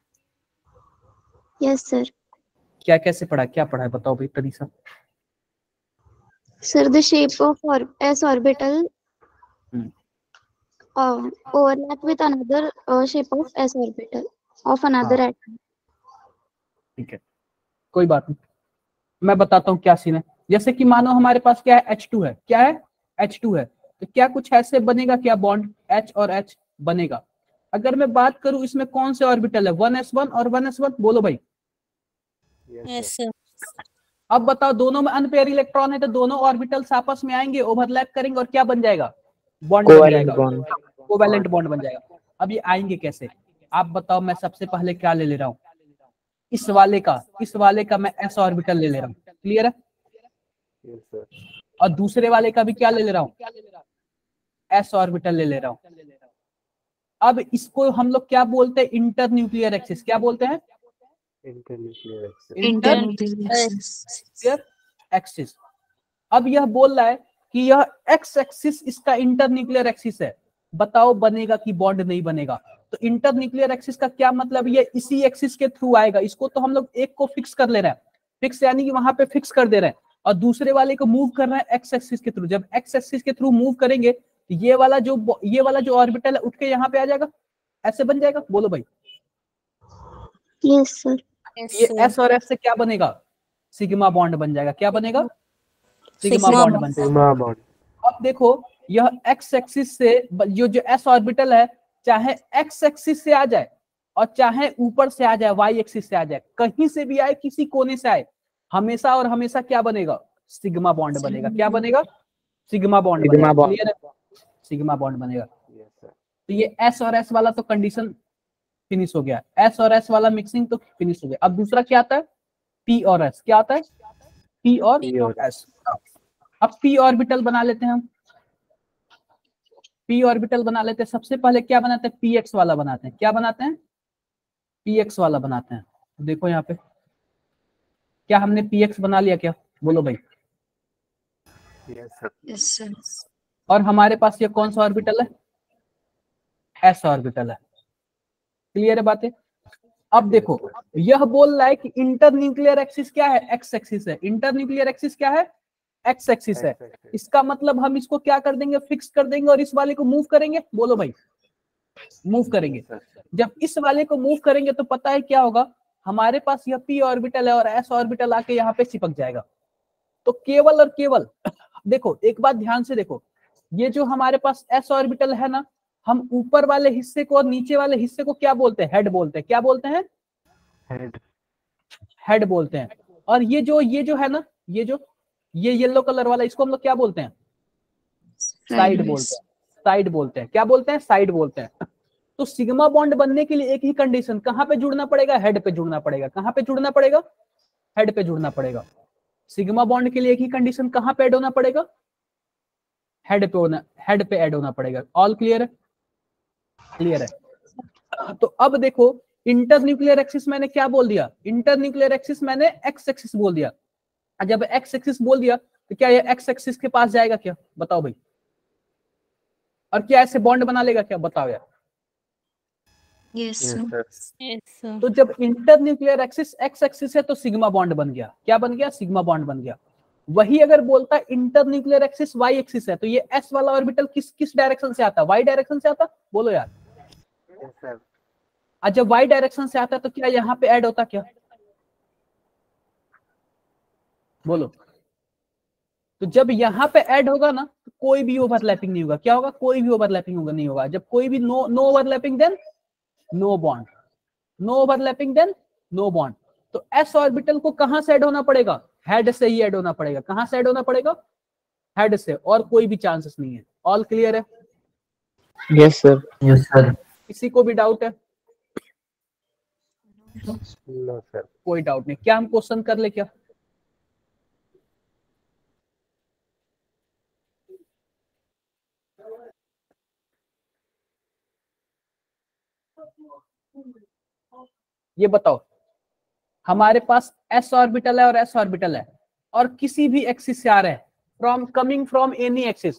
Yes, sir. क्या कैसे पढ़ा, क्या पढ़ा है बताओ भाई Tanisha. Sir, the shape of s orbital Hmm. overlap with another shape of s orbital of another हाँ। atom. ठीक है, कोई बात नहीं, मैं बताता हूँ क्या सीन है। जैसे कि मानो हमारे पास क्या है, H2 है। क्या है? H2 है। तो क्या कुछ ऐसे बनेगा क्या बॉन्ड, H और H बनेगा। अगर मैं बात करूं इसमें कौन से ऑर्बिटल है, 1s1 और 1s1, बोलो भाई। Yes, sir. अब बताओ, दोनों में अनपेयर इलेक्ट्रॉन है तो दोनों ऑर्बिटल्स आपस में आएंगे, ओवरलैप करेंगे और क्या बन जाएगा, बॉन्ड बन Covalent जाएगा, bond. कोवैलेंट बॉन्ड बन जाएगा। अब ये आएंगे कैसे, आप बताओ। मैं सबसे पहले क्या ले रहा हूँ, इस वाले का मैं s ऑर्बिटल ले रहा हूँ, क्लियर है। और दूसरे वाले का भी क्या ले रहा हूँ, s ऑर्बिटल ले रहा हूँ। अब इसको हम लोग क्या बोलते हैं, इंटर न्यूक्लियर एक्सिस। क्या बोलते हैं, इंटर एक्सिस। अब यह बोल रहा है कि यह एक्स एक्सिस इसका इंटर न्यूक्लियर एक्सिस है, बताओ बनेगा कि बॉन्ड नहीं बनेगा। तो इंटर न्यूक्लियर एक्सिस का क्या मतलब, ये इसी एक्सिस के थ्रू आएगा। इसको तो हम लोग एक को फिक्स कर ले रहे हैं, फिक्स यानी कि वहां पे फिक्स कर दे रहे हैं, और दूसरे वाले को मूव कर रहे हैं एक्स एक्सिस के थ्रू। जब एक्स एक्सिस के थ्रू मूव करेंगे तो ये वाला जो ऑर्बिटल है उठ के यहाँ पे आ जाएगा, ऐसे बन जाएगा। बोलो भाई, Yes, sir. Yes, ये sir. एस और एस से क्या बनेगा, सिग्मा बॉन्ड बन जाएगा। क्या बनेगा, सिग्मा Sigma बॉन्ड bond. बन जाएगा। अब देखो, यह एक्स एक्सिस से जो एस ऑर्बिटल है, चाहे एक्स एक्सिस से आ जाए और चाहे ऊपर से आ जाए, वाई एक्सिस से आ जाए, कहीं से भी आए, किसी कोने से आए, हमेशा और हमेशा क्या बनेगा, सिग्मा बॉन्ड बनेगा। क्या बनेगा, सिग्मा बॉन्ड Sigma बनेगा। bond. क्लियर है, सिग्मा बॉन्ड बनेगा। तो ये एस और एस वाला तो कंडीशन फिनिश हो गया, एस और एस वाला मिक्सिंग तो फिनिश हो गया। अब दूसरा क्या आता है, पी और एस। क्या आता है, पी और एस। अब पी ऑर्बिटल बना लेते हैं हम, पी ऑर्बिटल बना लेते हैं। सबसे पहले क्या बनाते हैं, पी एक्स वाला बनाते हैं। क्या बनाते हैं, पी एक्स वाला बनाते हैं। देखो यहाँ पे, क्या हमने पी एक्स बना लिया क्या, बोलो भाई। Yes, sir. और हमारे पास ये कौन सा ऑर्बिटल है, एस ऑर्बिटल है। क्लियर है बातें। अब देखो, यह बोल रहा है कि इंटर न्यूक्लियर एक्सिस क्या है, एक्स एक्सिस है। इंटर न्यूक्लियर एक्सिस क्या है, एक्स एक्सिस है। इसका मतलब हम इसको क्या कर देंगे, फिक्स कर देंगे और इस वाले को मूव करेंगे। बोलो भाई, मूव करेंगे। जब इस वाले को मूव करेंगे तो पता है क्या होगा, हमारे पास यह पी ऑर्बिटल है और एस ऑर्बिटल आके यहाँ पे चिपक जाएगा। तो केवल और केवल देखो, एक बात ध्यान से देखो, ये जो हमारे पास एस ऑर्बिटल है ना, हम ऊपर वाले हिस्से को और नीचे वाले हिस्से को क्या बोलते हैं, हेड बोलते हैं। क्या बोलते हैं, हेड बोलते हैं। और ये जो है ना, ये येलो कलर वाला, इसको हम लोग क्या बोलते हैं, साइड बोलते हैं। साइड बोलते हैं, क्या बोलते हैं, साइड बोलते हैं। तो सिग्मा बॉन्ड बनने के लिए एक ही कंडीशन, कहां पे जुड़ना पड़ेगा, हेड पे जुड़ना पड़ेगा। कहां पे जुड़ना पड़ेगा, हेड पे जुड़ना पड़ेगा। सिग्मा बॉन्ड के लिए एक ही कंडीशन, कहां पे ऐड होना पड़ेगा, हेड पे ऐड होना पड़ेगा। ऑल क्लियर है, क्लियर है। तो अब देखो, इंटर न्यूक्लियर एक्सिस मैंने क्या बोल दिया, इंटर न्यूक्लियर एक्सिस मैंने एक्स एक्सिस बोल दिया। जब एक्स एक्सिस बोल दिया तो क्या ये एक्स एक्सिस के पास जाएगा क्या, बताओ भाई। और क्या ऐसे बॉन्ड बना लेगा क्या, बताओ यार। Yes, sir. Yes, sir. तो जब inter nuclear axis X axis है तो सिग्मा बॉन्ड बन गया। क्या बन गया, सिग्मा बॉन्ड बन गया। वही अगर बोलता है inter nuclear axis Y axis है, तो ये एस वाला ऑर्बिटल किस डायरेक्शन से आता है, वाई डायरेक्शन से आता, बोलो यार। और जब वाई डायरेक्शन से आता है तो क्या यहाँ पे ऐड होता क्या, बोलो। तो जब यहाँ पे ऐड होगा ना तो कोई भी ओवरलैपिंग नहीं होगा। क्या होगा, कोई भी ओवरलैपिंग होगा नहीं होगा। जब कोई भी no overlapping then no bond, no overlapping then no bond. तो एस ऑर्बिटल को कहां से ऐड होना पड़ेगा, हेड से ही ऐड होना पड़ेगा। कहां से ऐड होना पड़ेगा, हेड से, और कोई भी चांसेस नहीं है। ऑल क्लियर है, Yes, sir. Yes, sir. किसी को भी डाउट है, कोई डाउट नहीं। क्या हम क्वेश्चन कर ले क्या, ये बताओ। हमारे पास एस ऑर्बिटल है और एस ऑर्बिटल है और किसी भी एक्सिस से आ रहे हैं, coming from any axis,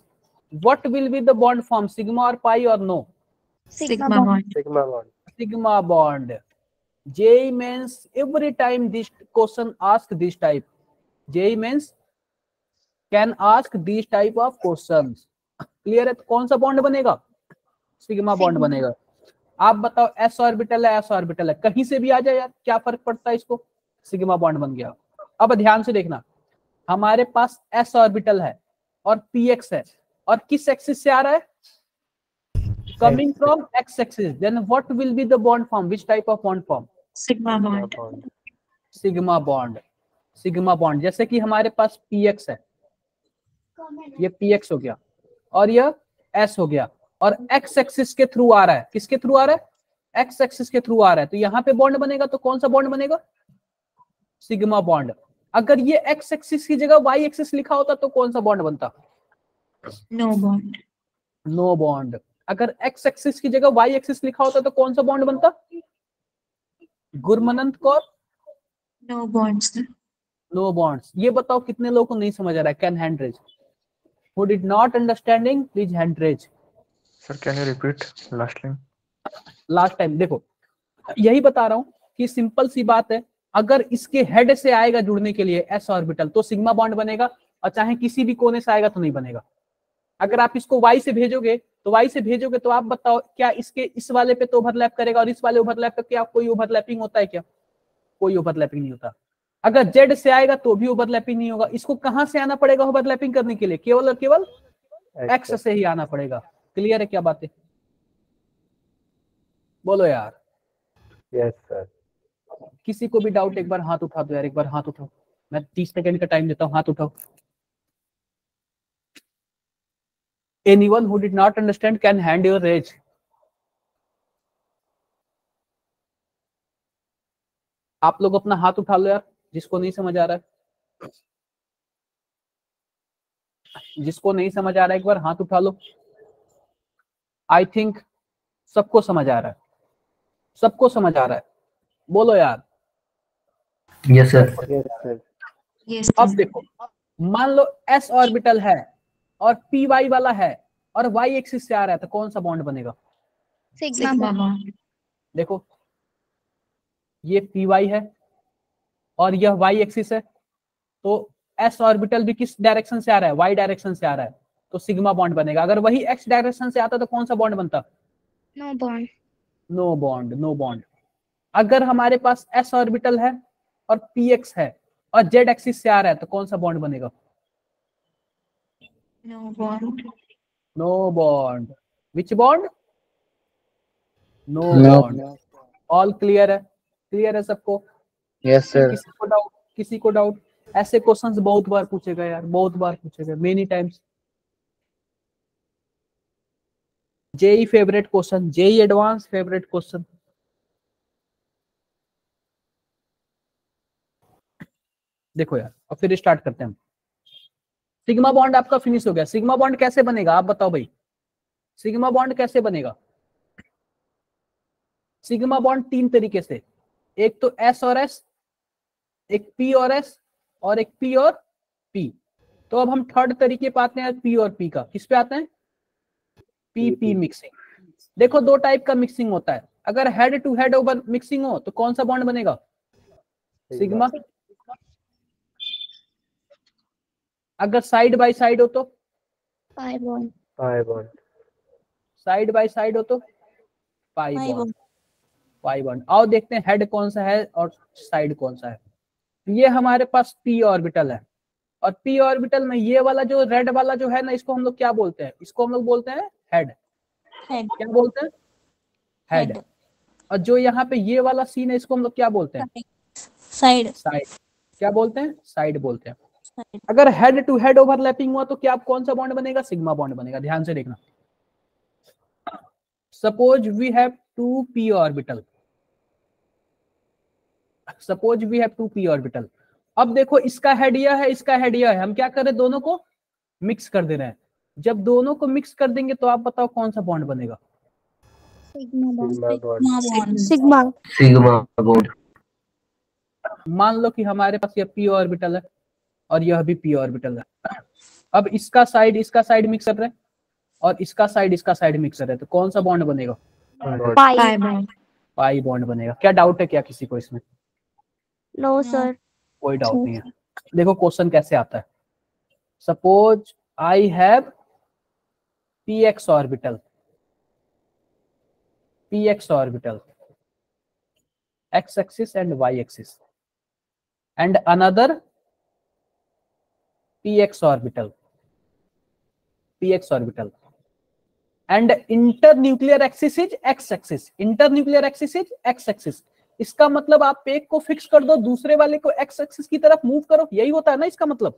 what will be the bond form, sigma or pi or no? Sigma bond. Sigma bond. Sigma bond. JEE means every time this question ask this type, JEE means can ask these type of questions. Clear है? तो कौन सा bond बनेगा? Sigma bond बनेगा। आप बताओ, S orbital है, S orbital है, कहीं से भी आ जाए यार, क्या फर्क पड़ता है इसको, सिग्मा बॉन्ड बन गया। अब ध्यान से देखना, हमारे पास एस ऑर्बिटल है और पी एक्स है, और किस एक्सिस से आ रहा है? Coming from X axis, then what will be the bond form, which type of bond form? Sigma bond. Sigma bond. Sigma bond, जैसे कि हमारे पास पी एक्स है, ये पी एक्स हो गया और यह एस हो गया, और एक्स एक्सिस के थ्रू आ रहा है। किसके थ्रू आ रहा है? एक्स एक्सिस के थ्रू आ रहा है, तो यहाँ पे बॉन्ड बनेगा, तो कौन सा बॉन्ड बनेगा? Sigma bond. अगर ये एक्स एक्सिस की जगह वाई एक्सिस लिखा होता तो कौन सा बॉन्ड बनता? No bond. No bond. अगर एक्स एक्सिस की जगह वाई एक्सिस लिखा होता तो कौन सा बॉन्ड बनता? Gurmanant Kaur, No bonds. No bonds. ये बताओ कितने लोगों को नहीं समझ आ रहा है? Can hand raise. Who did not understanding, please hand raise. Sir, can you repeat last line? Last time देखो, यही बता रहा हूं कि सिंपल सी बात है, अगर इसके हेड से आएगा जुड़ने के लिए एस ऑर्बिटल तो सिग्मा बॉन्ड बनेगा, और चाहे किसी भी कोने से आएगा तो नहीं बनेगा। अगर आप इसको वाई से भेजोगे तो आप बताओ, क्या इसके इस वाले पे तो ओवरलैप करेगा और इस वाले ओवरलैप पे क्या कोई ओवरलैपिंग होता है? क्या कोई ओवरलैपिंग नहीं होता। अगर जेड से आएगा तो भी ओवरलैपिंग नहीं होगा। इसको कहां से आना पड़ेगा ओवरलैपिंग करने के लिए? केवल और केवल एक्स से ही आना पड़ेगा। क्लियर है क्या बातें? बोलो यार। Yes sir. किसी को भी डाउट, एक बार हाथ उठा दो यार, एक बार हाथ उठाओ। मैं 30 सेकंड का टाइम देता हूं, हाथ उठाओ। Anyone who did not understand can hand your raise. आप लोग अपना हाथ उठा लो यार, जिसको नहीं समझ आ रहा है। जिसको नहीं समझ आ रहा है एक बार हाथ उठा लो। आई थिंक सबको समझ आ रहा है, सबको समझ आ रहा है। बोलो यार। Yes, sir. Yes sir. Yes. अब देखो, मान लो एस ऑर्बिटल है और पी वाई वाला है और वाई एक्सिस से आ रहा है, तो कौन सा बॉन्ड बनेगा? Sigma bond. देखो, ये पी वाई है और यह वाई एक्सिस है, तो एस ऑर्बिटल भी किस डायरेक्शन से आ रहा है? वाई डायरेक्शन से आ रहा है, तो सिग्मा बॉन्ड बनेगा। अगर वही एक्स डायरेक्शन से आता तो कौन सा बॉन्ड बनता? No bond. No bond, no bond. अगर हमारे पास एस ऑर्बिटल है और पी एक्स है और जेड एक्सिस से आ रहा है, तो कौन सा बॉन्ड बनेगा? No bond. No bond. Which bond? No No. Bond. All clear है? क्लियर है सबको? Yes sir. किसी को डाउट? किसी को डाउट? ऐसे क्वेश्चंस बहुत बार पूछे गए यार, बहुत बार पूछे गए, many times. JEE favourite question, JEE advance favourite question. देखो यार, अब फिर स्टार्ट करते हैं हम। सिग्मा बॉन्ड आपका फिनिश हो गया। सिग्मा बॉन्ड कैसे बनेगा आप बताओ भाई? सिग्मा बॉन्ड कैसे बनेगा? सिग्मा बॉन्ड 3 तरीके से, एक तो एस और एस, एक पी और एस, और एक पी और पी। तो अब हम थर्ड तरीके पे आते हैं, पी और पी का। किस पे आते हैं? P P mixing. देखो, 2 टाइप का मिक्सिंग होता है। अगर head to head over mixing हो तो कौन सा बॉन्ड बनेगा? सिग्मा। अगर साइड बाय साइड हो तो? Pi bond. Pi bond. Side by side हो तो? Pi Pi bond. Pi bond. आओ देखते हैं हेड कौन सा है और साइड कौन सा है। ये हमारे पास पी ऑर्बिटल है, और पी ऑर्बिटल में ये वाला जो रेड वाला जो है ना, इसको हम लोग क्या बोलते हैं? इसको हम लोग बोलते हैं हेड। Head. क्या बोलते हैं? हेड। Head. और जो यहाँ पे ये वाला सीन है, इसको हम लोग क्या बोलते हैं? Side. साइड। क्या बोलते हैं? साइड बोलते हैं। Side. अगर हेड टू हेड ओवरलैपिंग हुआ तो क्या कौन सा बॉन्ड बनेगा? सिग्मा बॉन्ड बनेगा। ध्यान से देखना। Suppose we have 2 p orbital. Suppose we have 2 p orbital. अब देखो, इसका हेड यह है, इसका हेड यह है। हम क्या कर रहे हैं? दोनों को मिक्स कर दे रहे हैं। जब दोनों को मिक्स कर देंगे तो आप बताओ कौन सा बॉन्ड बनेगा? Sigma bond. Sigma bond. Sigma bond. Sigma. Sigma bond. मान लो कि हमारे पास यह p ऑर्बिटल है और यह भी p ऑर्बिटल है। अब इसका साइड मिक्स कर रहे हैं, और इसका साइड मिक्सर है, तो कौन सा बॉन्ड बनेगा? Pi. pi bond. Pi bond बनेगा। क्या डाउट है क्या किसी को इसमें? No sir. कोई डाउट नहीं है। देखो क्वेश्चन कैसे आता है। Suppose I have px orbital, x axis and y axis, and another px orbital, and internuclear axis is x axis. इसका मतलब आप एक को फिक्स कर दो, दूसरे वाले को x एक्सिस की तरफ मूव करो, यही होता है ना इसका मतलब?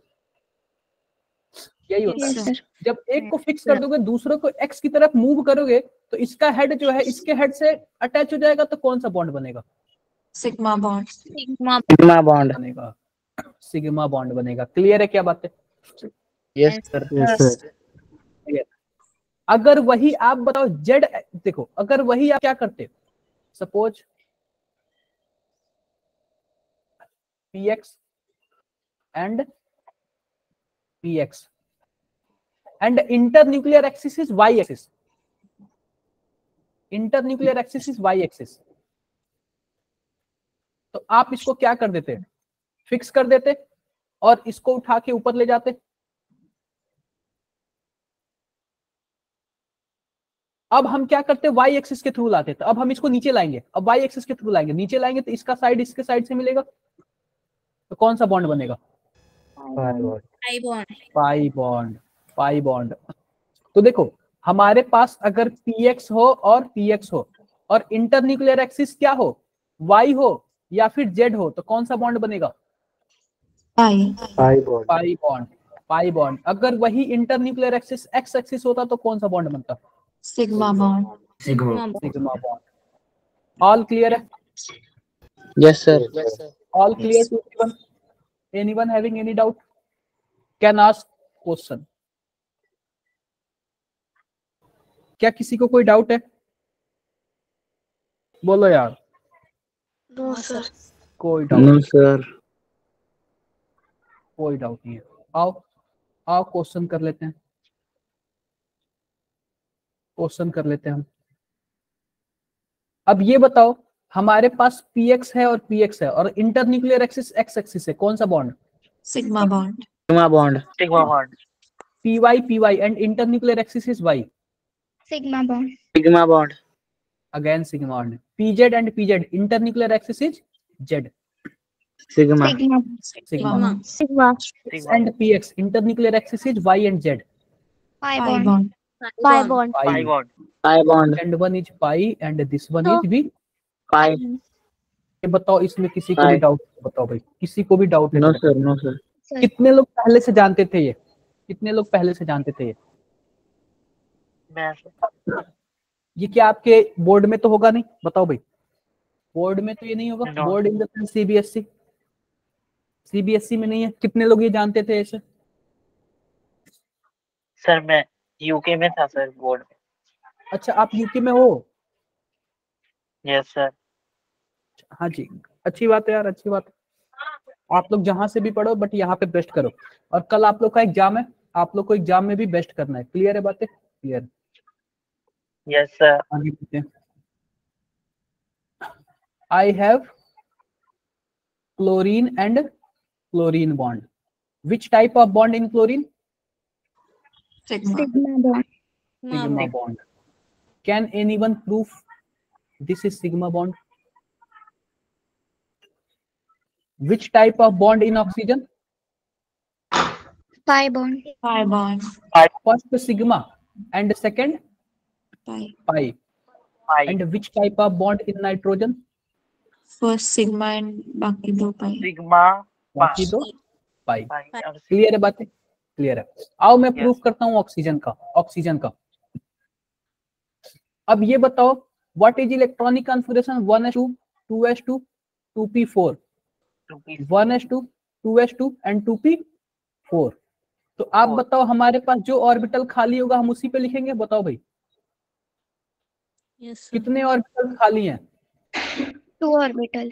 यही होता Yes, है। sir. जब एक को फिक्स कर दोगे, दूसरे को x की तरफ मूव करोगे, तो इसका हेड जो है इसके हेड से अटैच हो जाएगा, तो कौन सा बॉन्ड बनेगा? Sigma bond. Sigma bond. बनेगा, सिग्मा बॉन्ड बनेगा। क्लियर है क्या बात है? Yes sir. Yes, sir. अगर वही आप बताओ जेड, देखो अगर वही आप क्या करते, suppose px and px and internuclear axis is y axis, तो आप इसको क्या कर देते, फिक्स कर देते और इसको उठा के ऊपर ले जाते। अब हम क्या करते, वाई एक्सिस के थ्रू लाते, तो अब हम इसको नीचे लाएंगे, अब वाई एक्सिस के थ्रू लाएंगे, नीचे लाएंगे तो इसका साइड इसके साइड से मिलेगा, तो कौन सा बॉन्ड बनेगा? Pi bond. तो देखो हमारे पास अगर px हो और px हो और इंटरन्यूक्लियर एक्सिस क्या हो, y हो या फिर z हो, तो कौन सा बॉन्ड बनेगा? Pi. Pi bond. अगर वही इंटरन्यूक्लियर एक्सिस x एक्सिस होता तो कौन सा बॉन्ड बनता? Sigma bond. Sigma. Sigma bond. All clear है? Yes sir. All clear to anyone having any doubt? Can ask question. क्या किसी को कोई डाउट है? बोलो यार। No sir. कोई डाउट नो सर। कोई डाउट नहीं है। आओ क्वेश्चन कर लेते हैं, हम। अब ये बताओ हमारे पास px है और px है और इंटरन्यूक्लियर एक्सिस x एक्सिस है, कौन सा bond? Sigma bond. Sigma bond. py and internuclear axis is y, sigma bond. Sigma bond. Again sigma bond. pz and pz internuclear axis is z, sigma. Sigma. Sigma. And px internuclear axis is y and z, pi Pi bond. bond. Pi bond. Pi. Pi bond. And one is pi and this one तो- is भी। Pi. ये बताओ इसमें किसी को भी पाई। Doubt? बताओ भाई, किसी को भी डाउट है? No sir, no sir. कितने लोग पहले से जानते थे ये? ये क्या आपके बोर्ड में तो होगा नहीं? बताओ भाई, बोर्ड में तो ये नहीं होगा। Board in the sense CBSE में नहीं है। कितने लोग ये जानते थे ऐसे? सर मैं यूके में था सर, बोर्ड में। अच्छा, आप यूके में हो? Yes sir. हाँ जी, अच्छी बात है यार, अच्छी बात है। आप लोग जहां से भी पढ़ो बट यहाँ पे बेस्ट करो, और कल आप लोग का एग्जाम है, आप लोग को एग्जाम में भी बेस्ट करना है। क्लियर है बातें? क्लियर। Yes sir. आगे पूछते हैं। I have chlorine and chlorine bond, which type of bond in chlorine? Sigma. Sigma bond. Can anyone proof this is sigma bond? Which type of bond in oxygen? Pi bond. Pi bond. First sigma and second Pi. pi. And which type of bond in nitrogen? First sigma and बाकी दो pi. Sigma बाकी दो pi. और clear है बातें? Clear है। आओ मैं प्रूफ करता हूँ ऑक्सीजन का। अब ये बताओ what is electronic configuration 1s2 2s2 2p4, 1s2 2s2 and 2p4। तो आप बताओ हमारे पास जो ऑर्बिटल खाली होगा हम उसी पे लिखेंगे। बताओ भाई Yes, sir. कितने ऑर्बिटल खाली हैं? 2 ऑर्बिटल।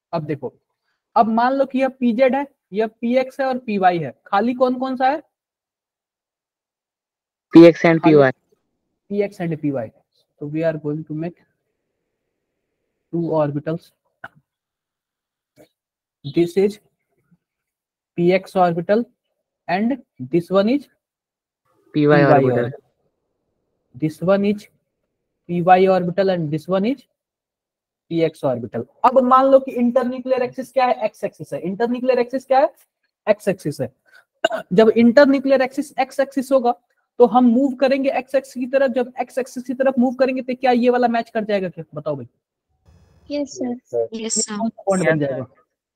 अब देखो, अब मान लो कि यह pz है, यह px है और py है, खाली कौन कौन सा है? px and py. px and py. So we are going to make two orbitals. This is px orbital and this one is py py orbital. orbital. This one is py orbital and this one is px orbital. अब मान लो कि internuclear axis क्या है? x axis है. Internuclear axis क्या है? x axis है. जब इंटरन्यूक्लियर एक्सिस x एक्सिस होगा तो हम मूव करेंगे x एक्सिस की तरफ. जब x एक्सिस की तरफ मूव करेंगे तो क्या ये वाला मैच कर जाएगा क्या? बताओ भाई. Yes, sir. Yes, ये sir. कौन सा बॉन्ड Yes, बन sir. जाएगा?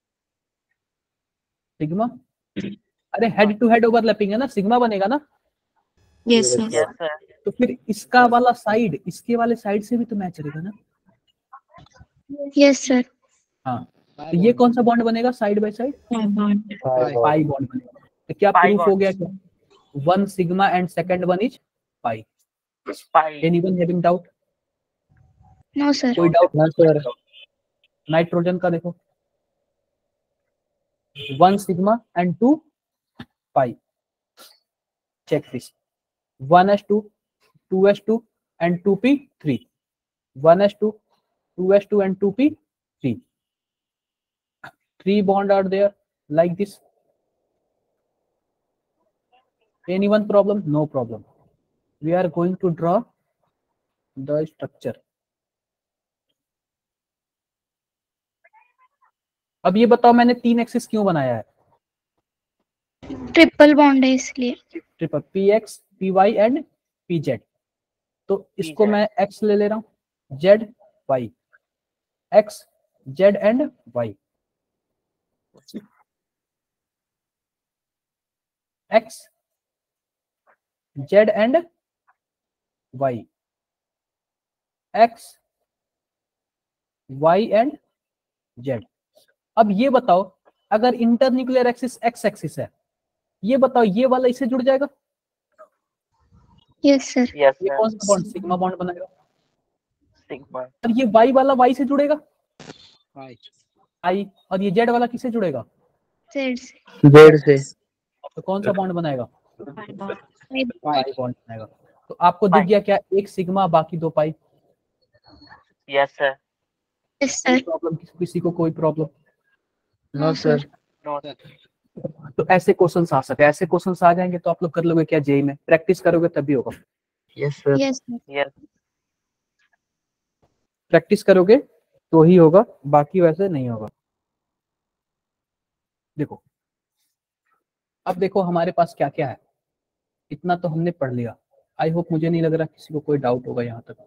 सिग्मा. अरे हेड टू हेड ओवरलैपिंग है ना, सिग्मा बनेगा ना. Yes, sir. Yes, sir. तो फिर इसका वाला साइड इसके वाले साइड से भी तो मैच रहेगा ना. Yes, sir. हाँ, तो ये कौन सा बॉन्ड बनेगा side by side? Pi bond. Pi bond बनेगा. तो क्या Pi प्रूफ हो bond. गया? क्या one sigma and second one is pi. Pi. Anyone having doubt? No, sir. कोई डाउट? No sir. नाइट्रोजन का देखो, one sigma and two pi. Check this. 1s2, 2s2 and 2p3. 1s2, 2s2 and 2p3. 3 bond are there like this. Anyone problem? No problem. We are going to draw the structure. अब ये बताओ मैंने 3 axis क्यों बनाया है? Triple bond है इसलिए. Triple px, py and pz. तो इसको PZ. मैं x ले रहा हूं, z, y, x, z and y. x, z and y, x, y and z. अब ये बताओ, अगर इंटरन्यूक्लियर एक्सिस x एक्सिस है, ये बताओ ये वाला इससे जुड़ जाएगा? Yes, sir. Yes, ये sir. कौन सा बॉन्ड? सिग्मा बॉन्ड बनाएगा. Sigma. और ये y वाला y से जुड़ेगा, I, और ये z वाला किससे जुड़ेगा? Z से. Z से. तो कौन सा बॉन्ड बनाएगा? Pi bond. पाई बॉन्ड बनाएगा. तो आपको दिख गया क्या? एक सिग्मा बाकी दो pi. Yes, sir. Yes, sir. Problem? किसी को कोई प्रॉब्लम? No sir. No. तो ऐसे क्वेश्चंस आ सकते हैं. ऐसे क्वेश्चंस आ जाएंगे तो आप लोग कर लोगे क्या जेई में? प्रैक्टिस करोगे तभी होगा. Yes sir. Yes, sir. Yes. Practice करोगे तो ही होगा, बाकी वैसे नहीं होगा. देखो, अब देखो हमारे पास क्या क्या है. इतना तो हमने पढ़ लिया. आई होप, मुझे नहीं लग रहा किसी को कोई डाउट होगा यहाँ तक.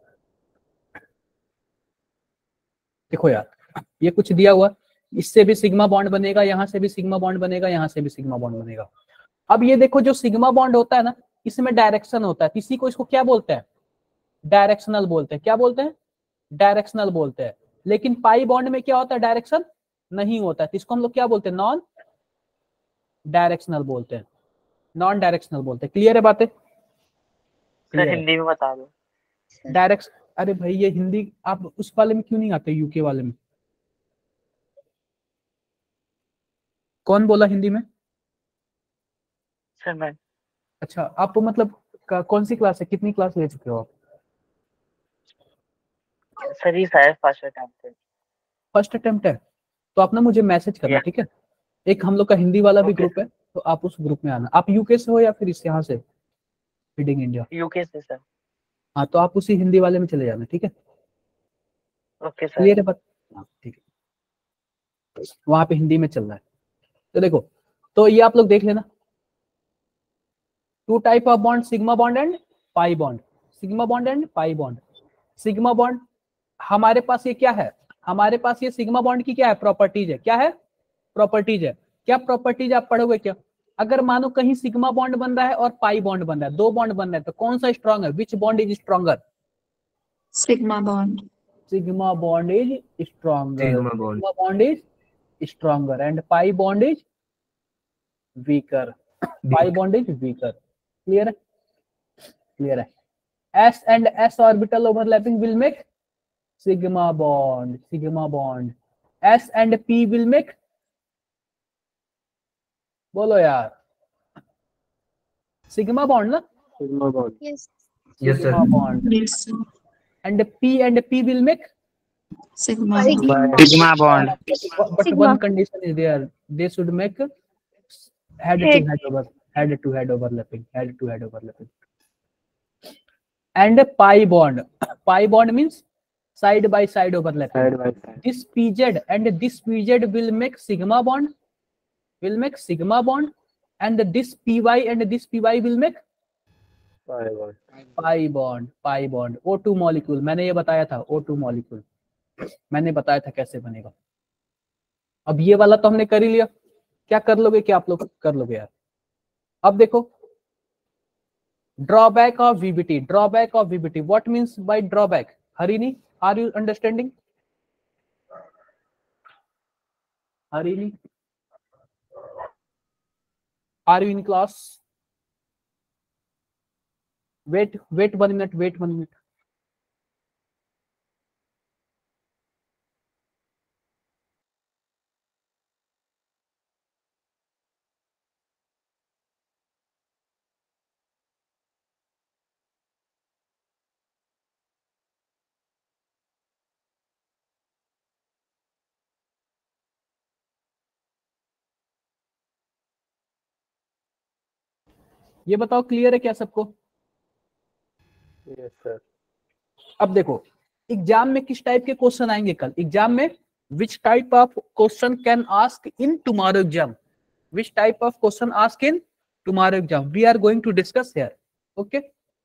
देखो यार, ये कुछ दिया हुआ, इससे भी सिग्मा बॉन्ड बनेगा, यहाँ से भी सिग्मा बॉन्ड बनेगा, यहाँ से भी सिग्मा बॉन्ड बनेगा. अब ये देखो, जो सिग्मा बॉन्ड होता है ना, इसमें डायरेक्शन होता है. किसी को इसको क्या बोलते हैं? डायरेक्शनल बोलते हैं. क्या बोलते हैं? डायरेक्शनल बोलते हैं. लेकिन पाई बॉन्ड में क्या होता है? डायरेक्शन नहीं होता है. तो इसको हम लोग क्या बोलते हैं? नॉन डायरेक्शनल बोलते हैं. नॉन डायरेक्शनल बोलते हैं. क्लियर है बातें? सर हिंदी में बता दो. डायरेक्ट. अरे भाई, ये हिंदी आप उस वाले में क्यों नहीं आते? यूके वाले में कौन बोला हिंदी में? सर मैं. अच्छा, आप मतलब कौन सी क्लास है? कितनी क्लास ले चुके हो आप? सर ये शायद फर्स्ट अटेम्प्ट है. फर्स्ट अटेम्प्ट है? तो आप ना मुझे मैसेज करना, ठीक है? एक हम लोग का हिंदी वाला भी Okay. ग्रुप है, तो आप उस ग्रुप में आना. आप यूके से हो या फिर इस यहाँ से फीडिंग इंडिया? यूके से सर. हाँ, तो आप उसी हिंदी वाले में चले जाना, ठीक है? Okay sir. क्लियर है बात? हाँ, ठीक है. वहां पे हिंदी में चल रहा है. तो देखो, तो ये आप लोग देख लेना. Two type of bond, sigma bond and pi bond. Sigma bond and pi bond. Sigma bond हमारे पास ये क्या है? हमारे पास ये सिग्मा बॉन्ड की क्या है? प्रॉपर्टीज है. क्या है? प्रॉपर्टीज है. क्या प्रॉपर्टीज आप पढ़ोगे क्या? अगर मानो कहीं सिग्मा बॉन्ड बन रहा है और पाई बॉन्ड बन रहा है, दो बॉन्ड बन रहा है, तो कौन सा स्ट्रॉन्ग है? Which bond is stronger? Sigma bond. Sigma bond is stronger. Sigma bond. Sigma bond is stronger and pi bond is weaker. Pi bond is weaker. Clear है? क्लियर है. S and S orbital overlapping will make sigma bond. Sigma bond. S and P will make, बोलो यार, sigma bond ना, Sigma bond. Yes. Yes, sir. Sigma bond, Yes, sir. and P will make, Sigma. Sigma. Sigma bond. but Sigma. one condition is there, they should make head to Head. head over, head to head overlapping, head to head overlapping. And pi bond means side by side overlapping. Side by side. This PZ and this PZ will make sigma bond, and this PY and this PY will make Pi bond. pi bond. O2 molecule, मैंने ये बताया था, O2 molecule मैंने बताया था कैसे बनेगा। अब ये वाला तो हमने कर ही लिया, क्या कर लोगे, क्या आप लोग कर लोगे यार। अब देखो drawback of VBT, what means by drawback? Harini, are you understanding? Harini, are you in class? wait 1 minute. ये बताओ क्लियर है क्या सबको? Yes, sir. अब देखो एग्जाम में किस टाइप के क्वेश्चन आएंगे कल एग्जाम में, which type of question can ask in tomorrow exam, which type of question ask in tomorrow exam, we are going to discuss here. Okay,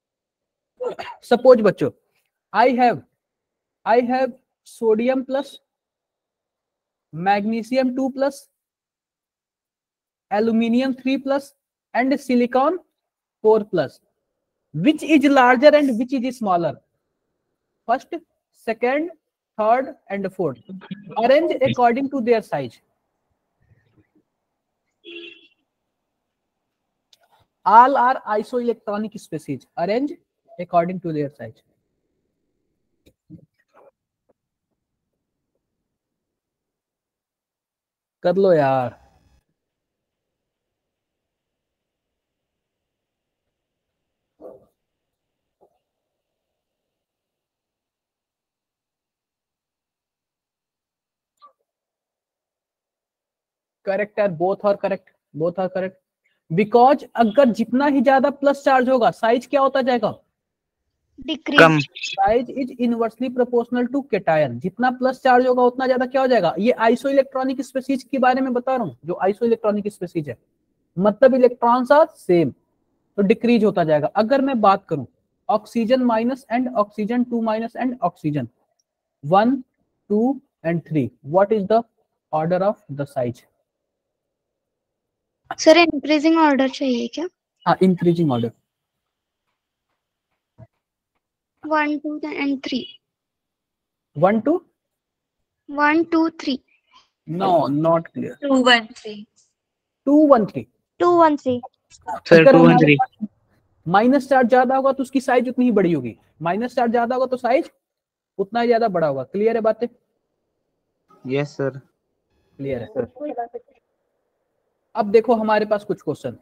suppose बच्चों I have sodium plus, magnesium 2 plus, aluminium 3 plus and silicon 4 plus. Which is larger and which is smaller? First, second, third and fourth. Arrange according to their size. All are isoelectronic species. Arrange according to their size. कर लो यार। Correct है, both are correct, because अगर जितना ही ज्यादा plus charge होगा size क्या होता जाएगा? Decrease. Size is inversely proportional to cation, जितना प्लस चार्ज होगा उतना ज्यादा क्या हो जाएगा? ये आइसो इलेक्ट्रॉनिक स्पेसीज के बारे में बता रहा हूँ, जो आइसो इलेक्ट्रॉनिक स्पेसीज है मतलब इलेक्ट्रॉन्स आर सेम, तो डिक्रीज होता जाएगा। अगर मैं बात करूं oxygen minus and oxygen 2 minus and oxygen 1 2 and 3, what is the order of the size? Sir increasing order चाहिए क्या? हाँ, increasing order 1 2 and 3. 1 2 1 2 3. No not clear. 2 1 3. 2 1 3 2 1 3. Sir, 2 and 3. Minus charge ज्यादा होगा तो उसकी साइज उतनी ही बड़ी होगी, माइनस चार्ज ज्यादा होगा तो साइज उतना ही ज्यादा बड़ा होगा। क्लियर है बातें? Yes, sir. क्लियर है। अब देखो हमारे पास कुछ क्वेश्चन,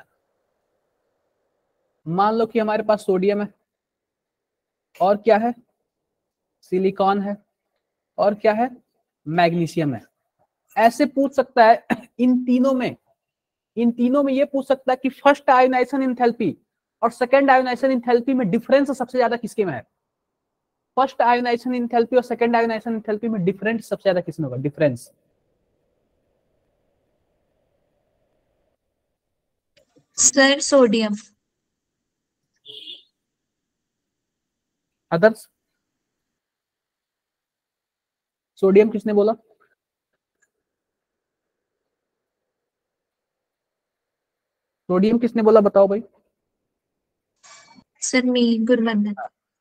मान लो कि हमारे पास सोडियम है और क्या है, सिलिकॉन है और क्या है, मैग्नीशियम है। ऐसे पूछ सकता है इन तीनों में ये पूछ सकता है कि फर्स्ट आयोनाइजेशन एंथैल्पी और सेकंड आयोनाइजेशन एंथैल्पी में डिफरेंस सबसे ज्यादा किसके में है? फर्स्ट आयोनाइजेशन एंथैल्पी और सेकंड आयोनाइजेशन एंथैल्पी में डिफरेंस सबसे ज्यादा किसमें होगा? Difference Sir, sodium. Others? Sodium किसने बोला? सोडियम किसने बोला बताओ भाई? Sir, me, Gurmandan.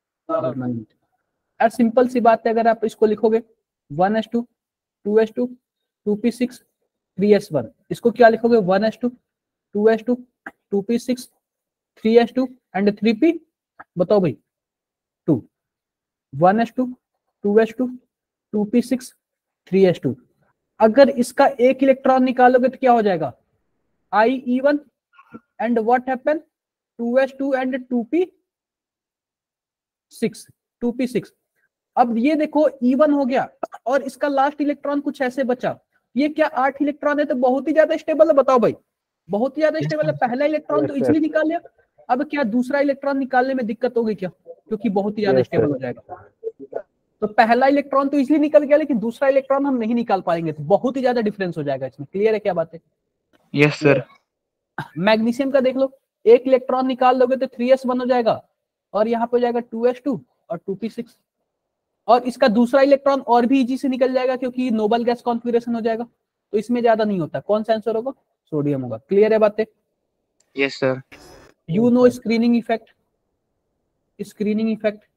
यार सिंपल सी बात है, अगर आप इसको लिखोगे 1s2 2s2 2p6 3s1, इसको क्या लिखोगे? 1s2 2s2 2p6 3s2 and 3p, बताओ भाई 2, 1s2 2s2 2p6 3s2, अगर इसका एक इलेक्ट्रॉन निकालोगे तो क्या हो जाएगा, IE1 and what happen 2s2 and 2p6। अब ये देखो E1 हो गया और इसका लास्ट इलेक्ट्रॉन कुछ ऐसे बचा, ये क्या 8 इलेक्ट्रॉन है, तो बहुत ही ज्यादा स्टेबल है। बताओ भाई, बहुत ही ज्यादा स्टेबल है। पहला इलेक्ट्रॉन तो Yes, sir. इजिली निकाल लिया, अब क्या दूसरा इलेक्ट्रॉन निकालने में दिक्कत होगी क्या, क्योंकि बहुत ही ज्यादा Yes, स्टेबल sir. हो जाएगा। तो पहला इलेक्ट्रॉन तो इजिली निकल गया, लेकिन दूसरा इलेक्ट्रॉन हम नहीं निकाल पाएंगे, तो बहुत ही ज्यादा डिफरेंस हो जाएगा इसमें। क्लियर है क्या बात है? Yes, sir. मैग्नीशियम का देख लो, एक इलेक्ट्रॉन निकाल दोगे तो 3s1 हो जाएगा, और यहाँ पे हो जाएगा 2s2 और 2p6, और इसका दूसरा इलेक्ट्रॉन और भी इजी से निकल जाएगा क्योंकि नोबल गैस कॉन्फिगरेशन हो जाएगा, तो इसमें ज्यादा नहीं होता। कौन सा आंसर होगा? सोडियम होगा। क्लियर है बातें? Yes, sir. You know screening effect, screening effect,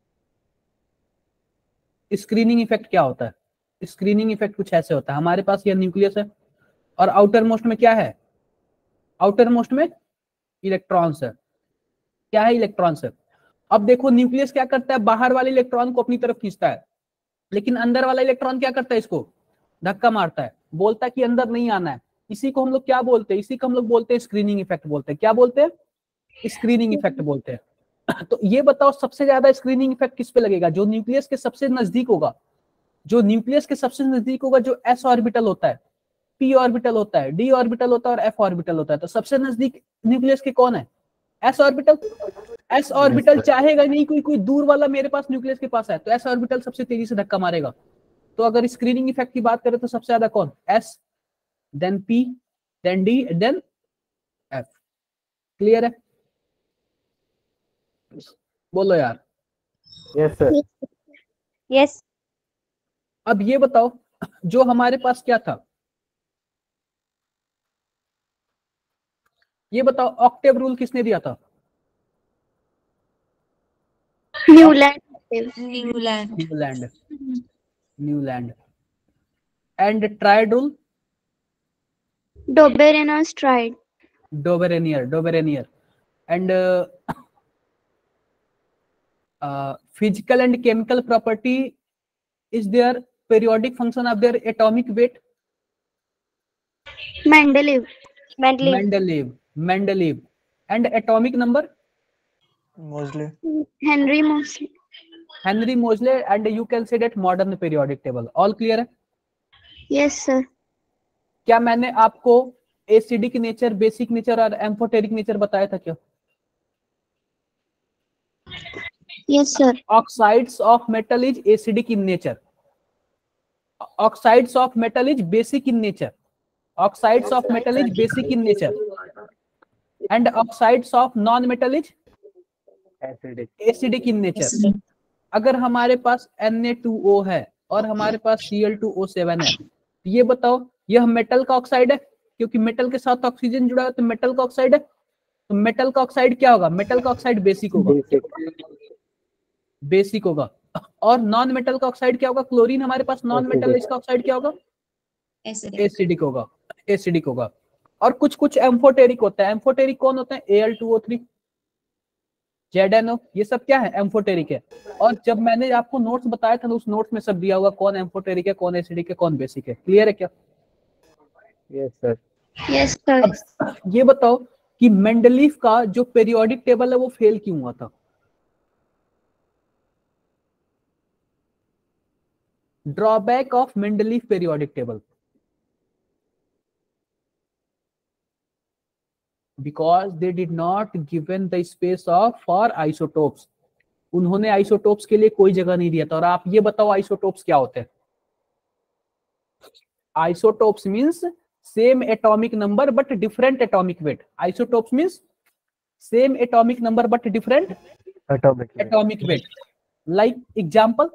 screening effect क्या होता है? स्क्रीनिंग इफेक्ट कुछ ऐसे होता है, हमारे पास यह न्यूक्लियस है और आउटर मोस्ट में क्या है, आउटर मोस्ट में इलेक्ट्रॉन्स है। क्या है? इलेक्ट्रॉन्स है। अब देखो न्यूक्लियस क्या करता है, बाहर वाले इलेक्ट्रॉन को अपनी तरफ खींचता है, लेकिन अंदर वाला इलेक्ट्रॉन क्या करता है, इसको धक्का मारता है, बोलता है कि अंदर नहीं आना है। इसी को हम लोग क्या बोलते हैं? इसी को हम लोग बोलते हैं स्क्रीनिंग इफेक्ट बोलते हैं। क्या बोलते हैं? स्क्रीनिंग इफेक्ट बोलते हैं। तो ये बताओ सबसे ज्यादा स्क्रीनिंग इफेक्ट किस पे लगेगा? जो न्यूक्लियस के सबसे नजदीक होगा, जो न्यूक्लियस के सबसे नजदीक होगा, जो s ऑर्बिटल होता है, p ऑर्बिटल होता है, d ऑर्बिटल होता है और f ऑर्बिटल होता है। तो सबसे नजदीक न्यूक्लियस के कौन है? s orbital. s ऑर्बिटल चाहेगा नहीं कोई दूर वाला मेरे पास न्यूक्लियस के पास है, तो s ऑर्बिटल सबसे तेजी से धक्का मारेगा। तो अगर स्क्रीनिंग इफेक्ट की बात करें तो सबसे ज्यादा कौन? s, then p, then d, then f। Clear है? बोलो यार। Yes, sir. Yes. अब ये बताओ, जो हमारे पास क्या था, ये बताओ ऑक्टेव रूल किसने दिया था? Newland. Newland Newland, Newland. And triad rule? Doberener's tried. Dobereiner, Dobereiner. And physical and chemical property is their periodic function of their atomic weight? Mendeleev. Mendeleev. Mendeleev, Mendeleev. And atomic number? Mosley. Henry Moseley. Henry Moseley. And you can say that modern periodic table. All clear है? Yes, sir. क्या मैंने आपको acidic nature, basic nature और amphoteric nature बताया था क्या? Yes, sir. Oxides of metal is acidic in nature. Oxides of metal is basic in nature. Oxides of metal is basic in nature. And oxides of non-metal is Acidic. acidic in nature. अगर हमारे पास Na2O है और हमारे पास Cl2O7 है, तो ये बताओ यह मेटल का ऑक्साइड है, क्योंकि मेटल के साथ ऑक्सीजन जुड़ा है तो मेटल का ऑक्साइड है। तो मेटल का ऑक्साइड क्या होगा? मेटल का ऑक्साइड बेसिक होगा, Basic. बेसिक होगा। और नॉन मेटल का ऑक्साइड क्या होगा? क्लोरीन हमारे पास नॉन मेटल है, इसका ऑक्साइड क्या होगा? एसिडिक होगा, एसिडिक होगा। और कुछ कुछ एम्फोटेरिक होता है। एम्फोटेरिक कौन होता है? Al2O3, ZnO, ये सब क्या है? एम्फोटेरिक है। और जब मैंने आपको नोट्स बताया था, उस नोट्स में सब दिया होगा कौन एम्फोटेरिक है, कौन एसिडिक है, कौन बेसिक है। क्लियर है क्या? Yes, sir. Yes, sir. अब ये बताओ कि मेंडलीफ का जो पीरियोडिक टेबल है वो फेल क्यों हुआ था? Drawback of Mendeleev periodic table, because they did not given the space of for isotopes. उन्होंने आइसोटोप्स के लिए कोई जगह नहीं दिया था। और आप ये बताओ आइसोटोप्स क्या होते हैं? Isotopes means same atomic number but different atomic weight. Isotopes means same atomic number but different Atomic. atomic weight. Like example,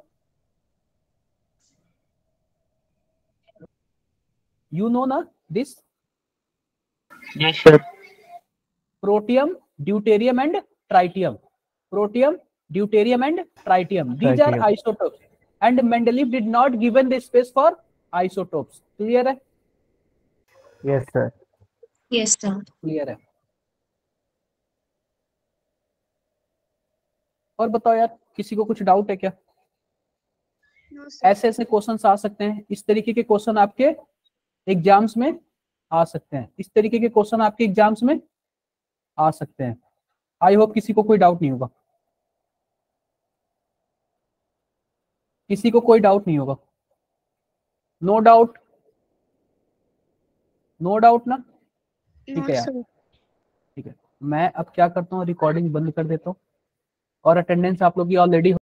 you know na this? Yes, sir. Protium, deuterium and tritium. Protium, deuterium and tritium. These are Tritium. isotopes. And Mendeleev did not given the space for isotopes. Clear है? Yes, sir. Yes sir Clear है। और बताओ यार, किसी को कुछ doubt है क्या? No, sir. ऐसे ऐसे क्वेश्चंस आ सकते हैं, इस तरीके के क्वेश्चन आपके एग्जाम्स में आ सकते हैं, इस तरीके के क्वेश्चन आपके एग्जाम्स में आ सकते हैं। आई होप किसी को कोई डाउट नहीं होगा, किसी को कोई डाउट नहीं होगा। नो डाउट, नो डाउट ना? ठीक No, है यार, sir. ठीक है। मैं अब क्या करता हूँ, रिकॉर्डिंग बंद कर देता हूँ और अटेंडेंस आप लोग की ऑलरेडी